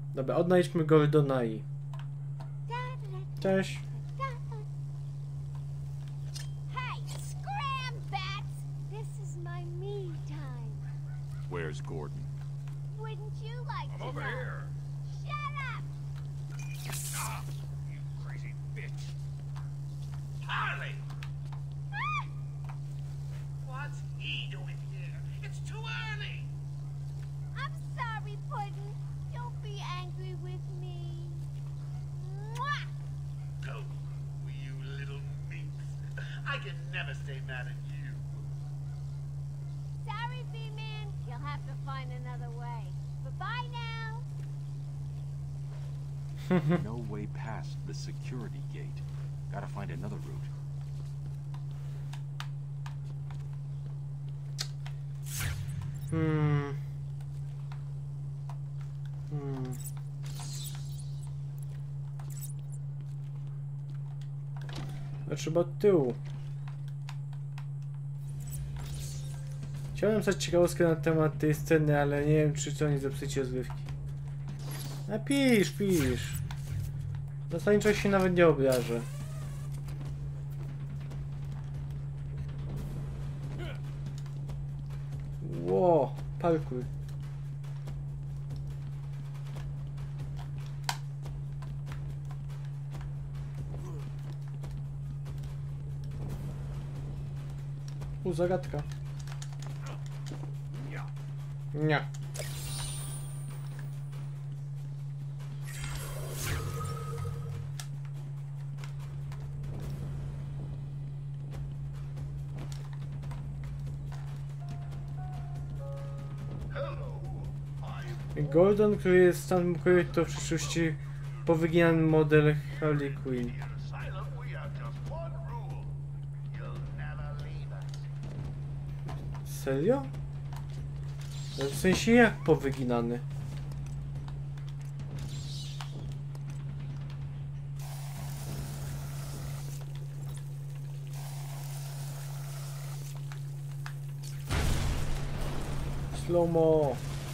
Dobra, odnajdźmy Gordonai. Cześć. Hey, scram, bats! This is my me time. Where's Gordon? Wouldn't you like I'm to over know? here. Shut up! Ah, you crazy bitch. Harley! Ah! What's he doing here? It's too early. I'm sorry, Puddin'. Don't be angry with me. Mwah! Go, you little minx. I can never stay mad at you. Sorry, B-Man. You'll have to find another way. Bye-bye now. No way past the security gate. Gotta find another route. Hmm. Hmm. No trzeba od tyłu. Chciałem napisać ciekawostkę na temat tej sceny, ale nie wiem, czy to nie zepsucie rozgrywki. A pisz, pisz. Zasadniczo się nawet nie obrażę. Ło, parkour. U, zagadka. Nie. Gordon, który jest stanem pokoju, to w przyszłości powyginany model Harley Quinn. Serio? W sensie jak powyginany? Slow-mo.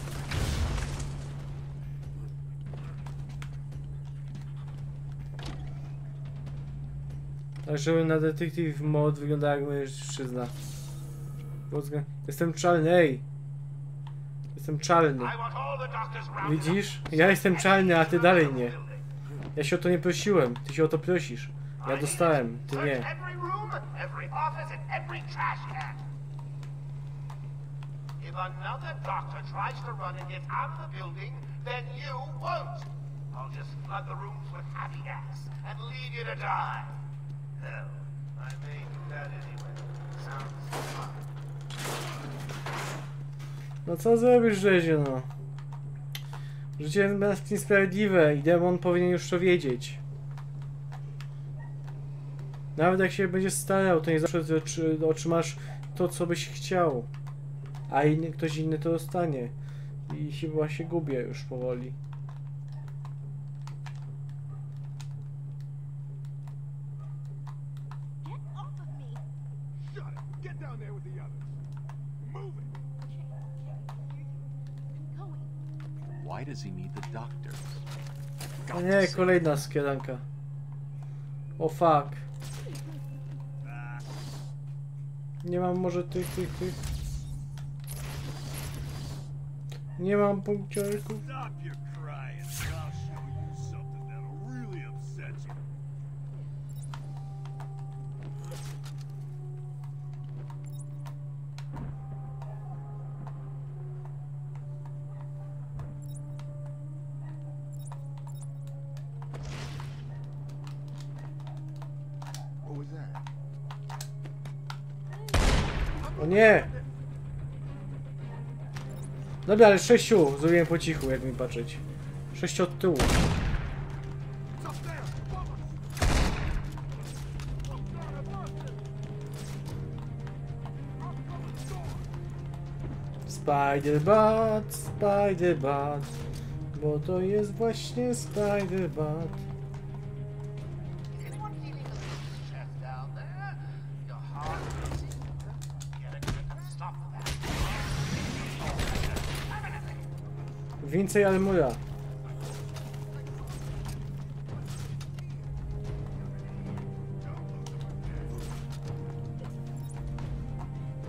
Tak, żeby na detektyw mod wygląda jak mężczyzna. Jestem czarny, ej! Jestem czarny. Widzisz? Ja jestem czarny, a ty dalej nie. Ja się o to nie prosiłem, ty się o to prosisz. Ja dostałem, ty nie. No co zrobisz, Rzezie, no? Życie jest niesprawiedliwe i demon powinien już to wiedzieć. Nawet jak się będzie starał, to nie zawsze otrzymasz to, co byś chciał. A inny, ktoś inny to dostanie. I chyba się gubię już powoli. Why does he need the doctor? O nie, kolejna skieranka. O fuck. Nie mam może tych, tych, tych. Nie mam punkciorków. O nie! Dobra, ale sześciu zrobiłem po cichu, jak mi patrzeć. Sześciu od tyłu. Spider-Bat, Spider-Bat, bo to jest właśnie Spider-Bat. Więcej armura.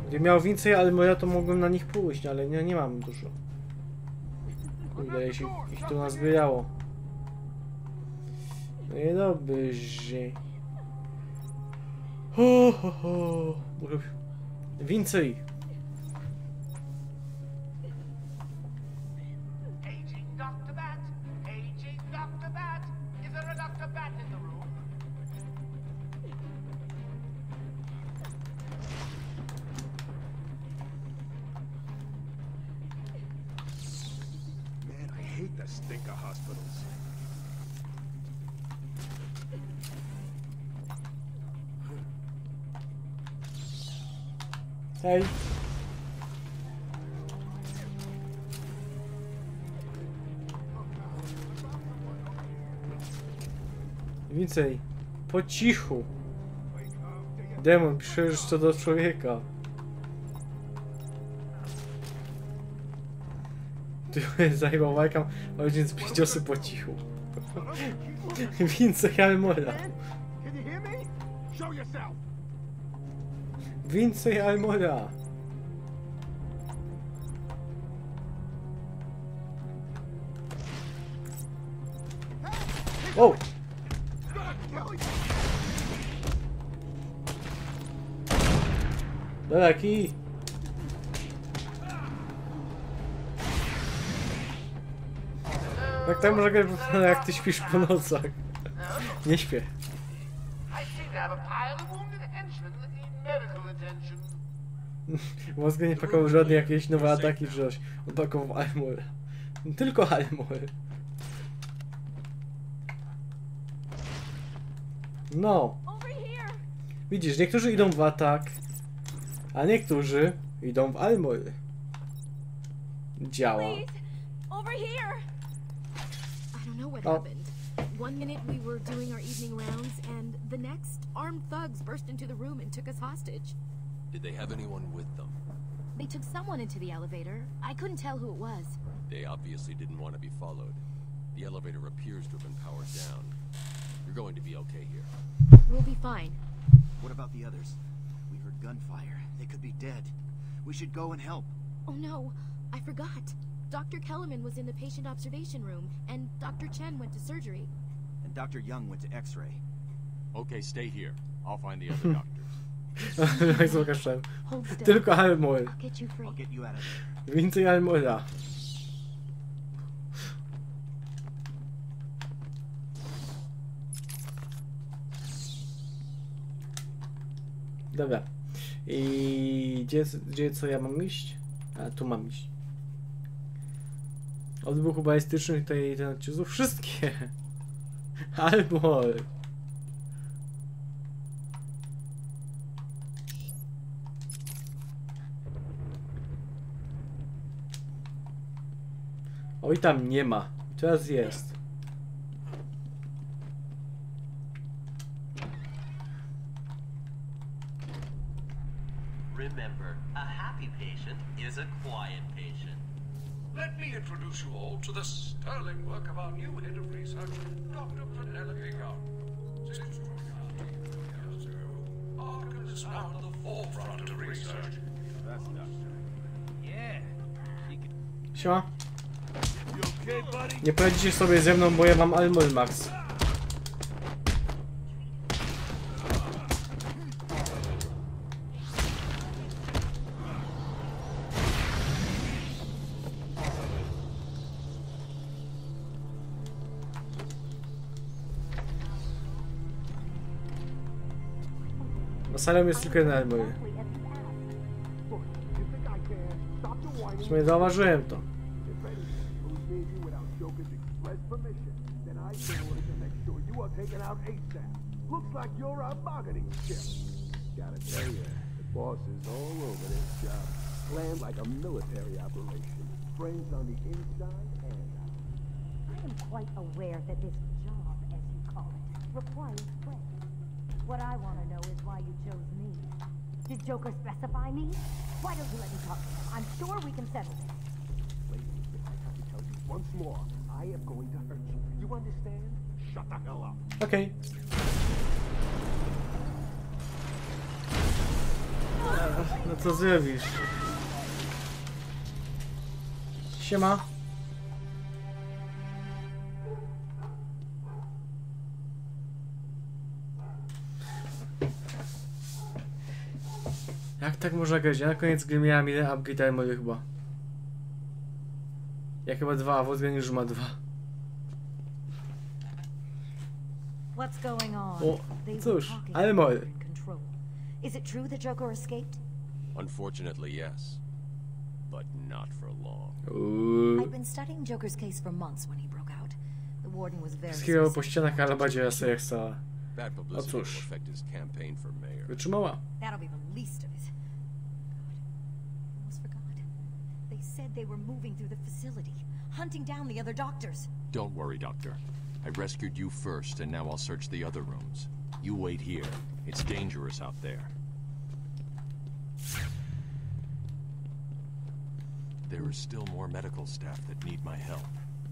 Gdybym miał więcej armora, to mogłem na nich pójść, ale nie, nie mam dużo. Kurde, się ich tu nazbierało. No i dobrze. Ho, ho, ho. Więcej. Aging Doctor Bat! Aging Doctor Bat! Is there a Doctor Bat in the room? Man, I hate the stink of hospitals. Hej. Więcej. Po cichu. Demon, piszesz co do człowieka. Ty zajebał walkę, ojciec pięciosy po cichu. Więcej armora. Więcej armora. O! Dobra, kij. Jak tak może grać, jak ty śpisz po nocach. Nie śpię. Mózg nie pakował żadnej jakieś nowe ataki, że on pakował armor. Tylko armor. No. Widzisz, niektórzy idą w atak, a niektórzy idą w armor. Działa. Oh. One minute we were doing our evening rounds, and the next, armed thugs burst into the room and took us hostage. Did they have anyone with them? They took someone into the elevator. I couldn't tell who it was. They obviously didn't want to be followed. The elevator appears to have been powered down. You're going to be okay here. We'll be fine. What about the others? We heard gunfire. They could be dead. We should go and help. Oh no, I forgot. Doctor Kellerman was in the patient observation room, and Doctor Chen went to surgery. And Doctor Young went to X-ray. Okay, stay here. I'll find the other doctors. Tylko armor. I'll get you free. I'll get you out of there. Więcej armora. Dobra. I gdzie, gdzie co ja mam iść? A tu mam iść. Od wybuchu balistycznych tej ten odcisków wszystkie. Armor. Oj, tam nie ma. Teraz jest. Remember, a happy patient is a quiet patient. Let me introduce you all to the sterling work of our new head of research, Doctor Penelope Young. Since Arkham is now at the forefront of research. That's Doctor. Yeah. Siema. Nie pojedziecie sobie ze mną, bo ja mam Armor Max. Na salem jest tylko jeden armor. W sumie zauważyłem to. Taken out ASAP. Looks like you're our bargaining chip. Gotta tell you, the boss is all over this job. Planned like a military operation. Brains on the inside and out. I am quite aware that this job, as you call it, requires sweat. What I want to know is why you chose me. Did Joker specify me? Why don't you let me talk to him? I'm sure we can settle this. Lady, if I have to tell you once more, I am going to hurt you. You understand? Shut the hell up. Okay. No co zrobisz? Siema. Jak tak można grać? Ja na koniec gry miałem ile upgrade armory chyba. Ja chyba dwa, a Wodgen już ma dwa. What's going on? O, cóż, armory. Is it true the Joker escaped? Unfortunately, yes. But not for long. Ooh. I've been studying Joker's case for months when he broke out. The warden was very Skierował po ścianach, ale bardziej ja sobie chcę. Bad No publicity will cóż. affect his campaign for mayor. Wytrzymała. That'll be the least of it. God, almost forgot. They said they were moving through the facility, hunting down the other doctors. Don't worry, Doctor. I rescued you first, and now I'll search the other rooms. You wait here. It's dangerous out there. There are still more medical staff that need my help.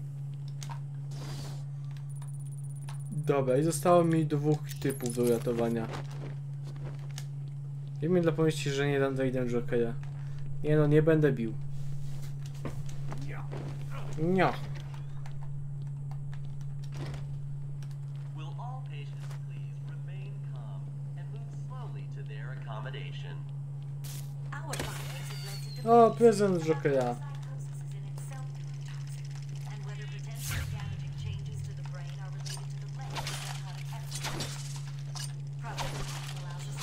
Dobra, i zostało mi dwóch typów do uratowania. Wiem dla pomyśli, że nie dam dojdę Jokera. Nie no, nie będę bił. Nie. Will all patients please remain calm and move slowly to their accommodation? Our findings have led to O, prezent Jokera. psychosis is in itself toxic, and whether potentially damaging changes to the brain are related to the length of psychotic episodes. Probably allows us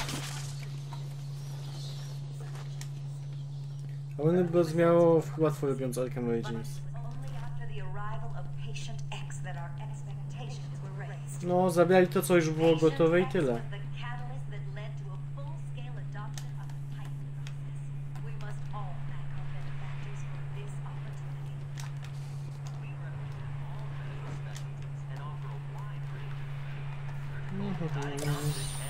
A one by zmiało chyba twój ulubiący Arkham Origins. only after the arrival of patient X that our expectations were raised. No, zabrali to, co już było gotowe i tyle. The catalyst that led to a full-scale adoption of the Titan process. We must all thank our benefactors for this opportunity. We represent all medical specialties and offer a wide range of medical, diagnostic, and...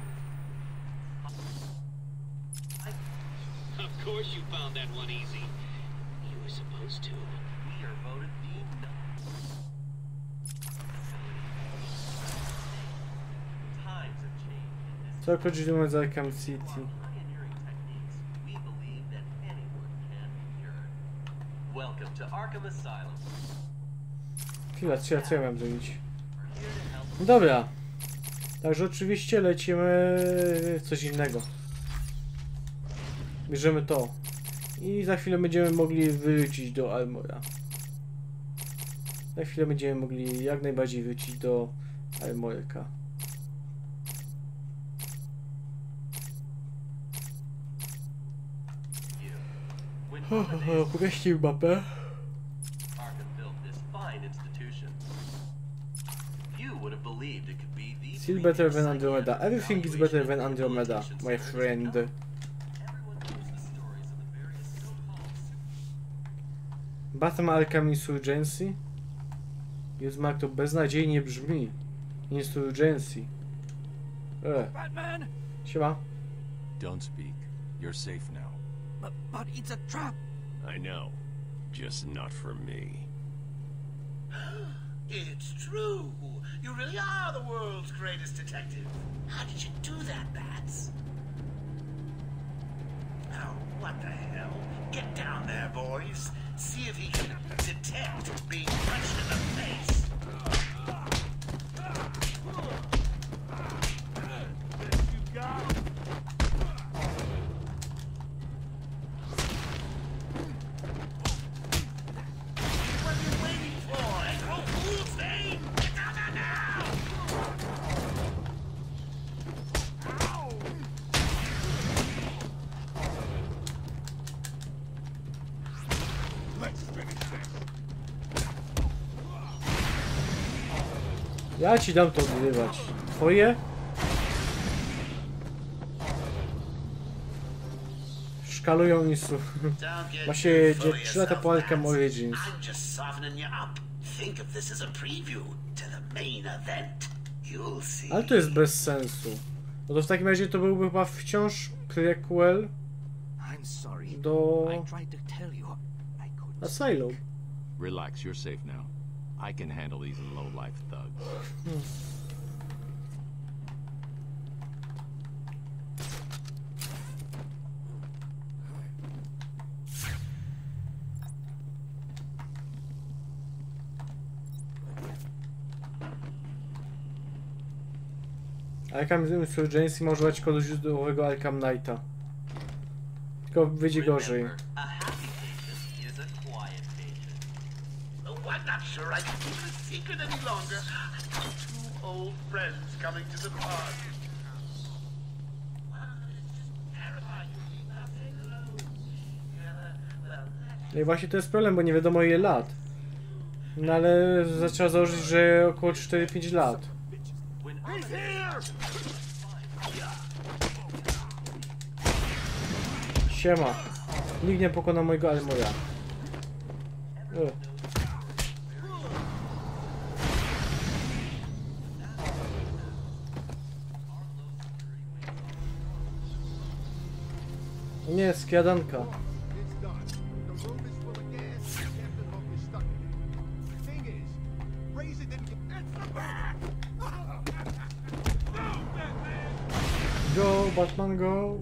Of course you found that one easy. You were supposed to. We are voted the number. Times have changed in this Co chodzi do z Arkham City? pioneering techniques. We believe that anyone can be cured. Welcome to Arkham Asylum. Chwila, co ja, co ja mam zrobić? Dobra. Także oczywiście lecimy w coś innego. Bierzemy to. I za chwilę będziemy mogli wrócić do Armora. Za chwilę będziemy mogli jak najbardziej wrócić do Armorka. Ho, ho, ho, pokażcie mapę. Arkham built this fine institution. Few would have believed it could be the Still better than Andromeda. Everything is better than Andromeda, my friend. Batman Arkham Insurgency? Usemark to beznadziejnie brzmi. Insurgency. E. Batman! Siema. Don't speak. You're safe now. But, but it's a trap. I know. Just not for me. It's true. You really are the world's greatest detective. How did you do that, Bats? Oh, what the hell? Get down there, boys. See if he can detect being punched in the face. You got it. What are you waiting for? April Fool's Day? Get down there now! Let's finish this. Ja ci dam to odgrywać. Twoje? Szkalują insu. Ma się trzy lata po Arkham Origins. I'm just softening you up. Think of this as a preview to the main event. You'll see. Ale to jest bez sensu. No to w takim razie to byłby chyba wciąż prequel I'm sorry. do I tried to tell you. I couldn't. Asylum. Relax, you're safe now. I can handle these low-life thugs. Hmm. Arkham Insurgency może dać kodu źródłowego Arkham Knighta. Tylko wyjdzie gorzej. A happy patient is a quiet patient. Oh, I'm not sure I can keep it a secret any longer. I've got two old friends coming to the party. No i właśnie to jest problem, bo nie wiadomo ile lat. No ale zaczęła założyć, że około cztery pięć lat. Siema. Nikt nie pokona mojego Almoja. Ugh. Nie, skiadanka. Go, Batman, go!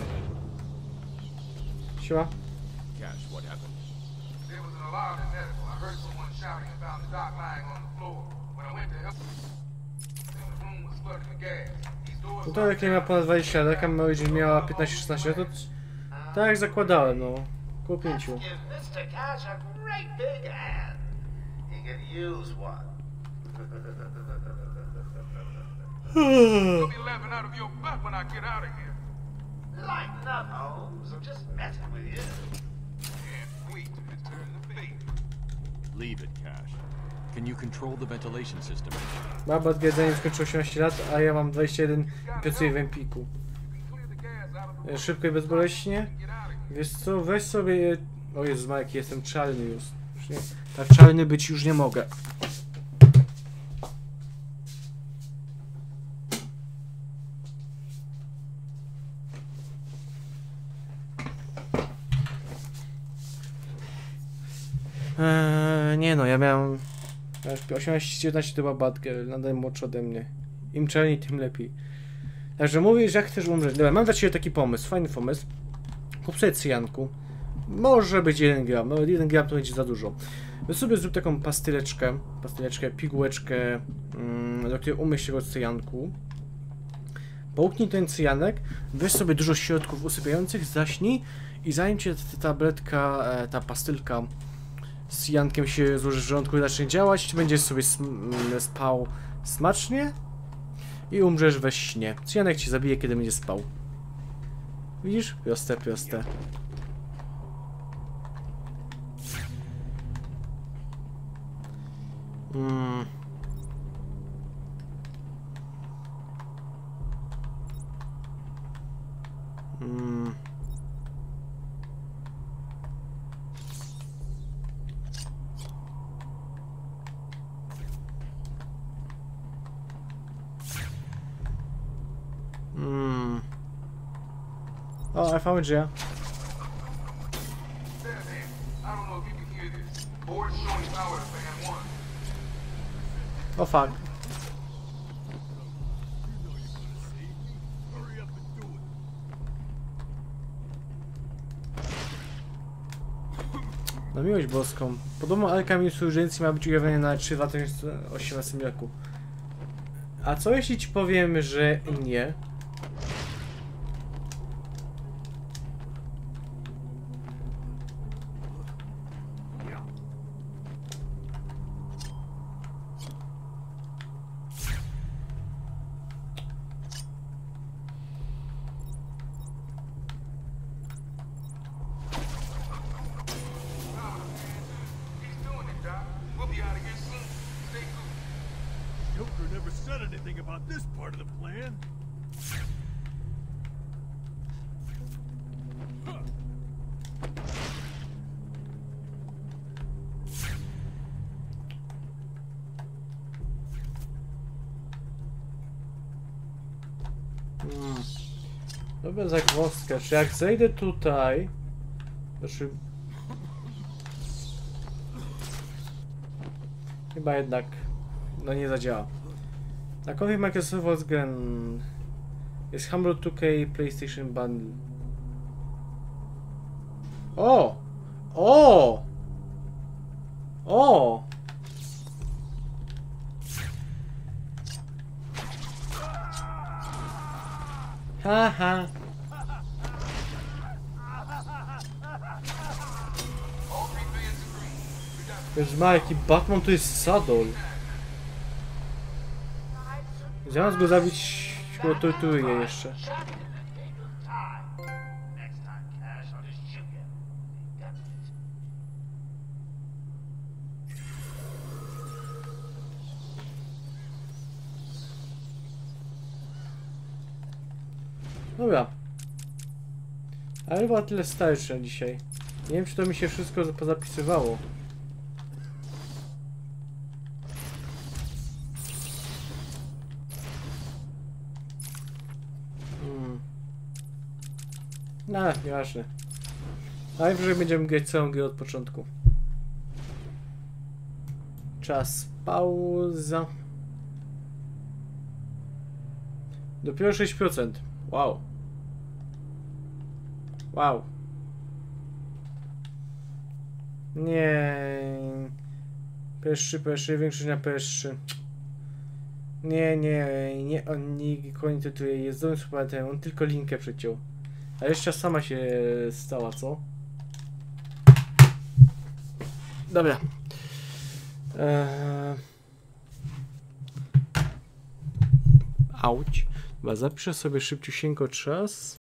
Siema. Cash, what happened? There was an alarm in medical. I heard someone shouting and found the doc lying on the floor. When I went to help, the room was flooded with gas. These doors. No to jak nie ma ponad dwadzieścia lat, jak Mary Jane miała piętnaście szesnaście lat, to tak jak zakładałem, no. Koło pięciu. Give mister Cash a great big hand. He could use one. You'll be laughing out of your butt when I get out of here. Lighten up, Holmes. I'm just messing with you. Can't wait to return the favor. Leave it, Cash. Can you control the ventilation system? Baba odwiedzenie skończyło osiemnaście lat, a ja mam dwadzieścia jeden i pracuję w Empiku. Szybko i bezboleśnie. Wiesz co, weź sobie... O Jezus, Majki, jestem czarny już. już nie... Tak czarny być już nie mogę. Eee, nie no, ja miałem osiemnaście dziewiętnaście, to była bad girl, nadal młodszy ode mnie. Im czarniej, tym lepiej. Także mówisz, że chcesz umrzeć. Dobra, mam dla ciebie taki pomysł, fajny pomysł. Kup sobie cyjanku. Może być jeden gram, no jeden gram to będzie za dużo. Wy sobie zrób taką pastyleczkę, pastyleczkę, pigułeczkę, mm, do której umyśl tego cyjanku. Połknij ten cyjanek, weź sobie dużo środków usypiających, zaśnij i zanim cię ta tabletka, ta pastylka z Jankiem się złoży w żołądku i zacznie działać, będziesz sobie sm spał smacznie i umrzesz we śnie. Janek ci zabije, kiedy będzie spał. Widzisz? Proste, proste. Mm. Mm. Hmm. Oh, I found you. Oh fuck. Na miłość boską. Podobno Arkham Insurgency ma być ujawnione na trzy w dwa tysiące osiemnastym roku. A co jeśli ci powiem, że nie? Joker never said anything about this part of the plan. Hmm. Dobra zagwozdka, czy jak zejdę tutaj... Znaczy... Chyba jednak... No nie zadziała. Na konfig Microsoft Wolfgang jest Humble two K PlayStation Bundle. O! O! O! Haha. Wiesz, ma jaki Batman to jest Sadol. Zamiast go zabić, go torturuję jeszcze. Dobra. Ale chyba tyle starsze dzisiaj. Nie wiem, czy to mi się wszystko pozapisywało. Hmm. No, nieważne. Najwyżej będziemy grać całą grę od początku. Czas pauza. Dopiero sześć procent. Wow. Wow. Nie. P S trzy, P S trzy, większość na P S trzy. Nie, nie, nie, on nikogo nie tytułuje, jest dobrym superatem, on tylko linkę przeciął. A jeszcze sama się stała, co? Dobra. Eee... Auć. Chyba zapiszę sobie szybciusieńko czas.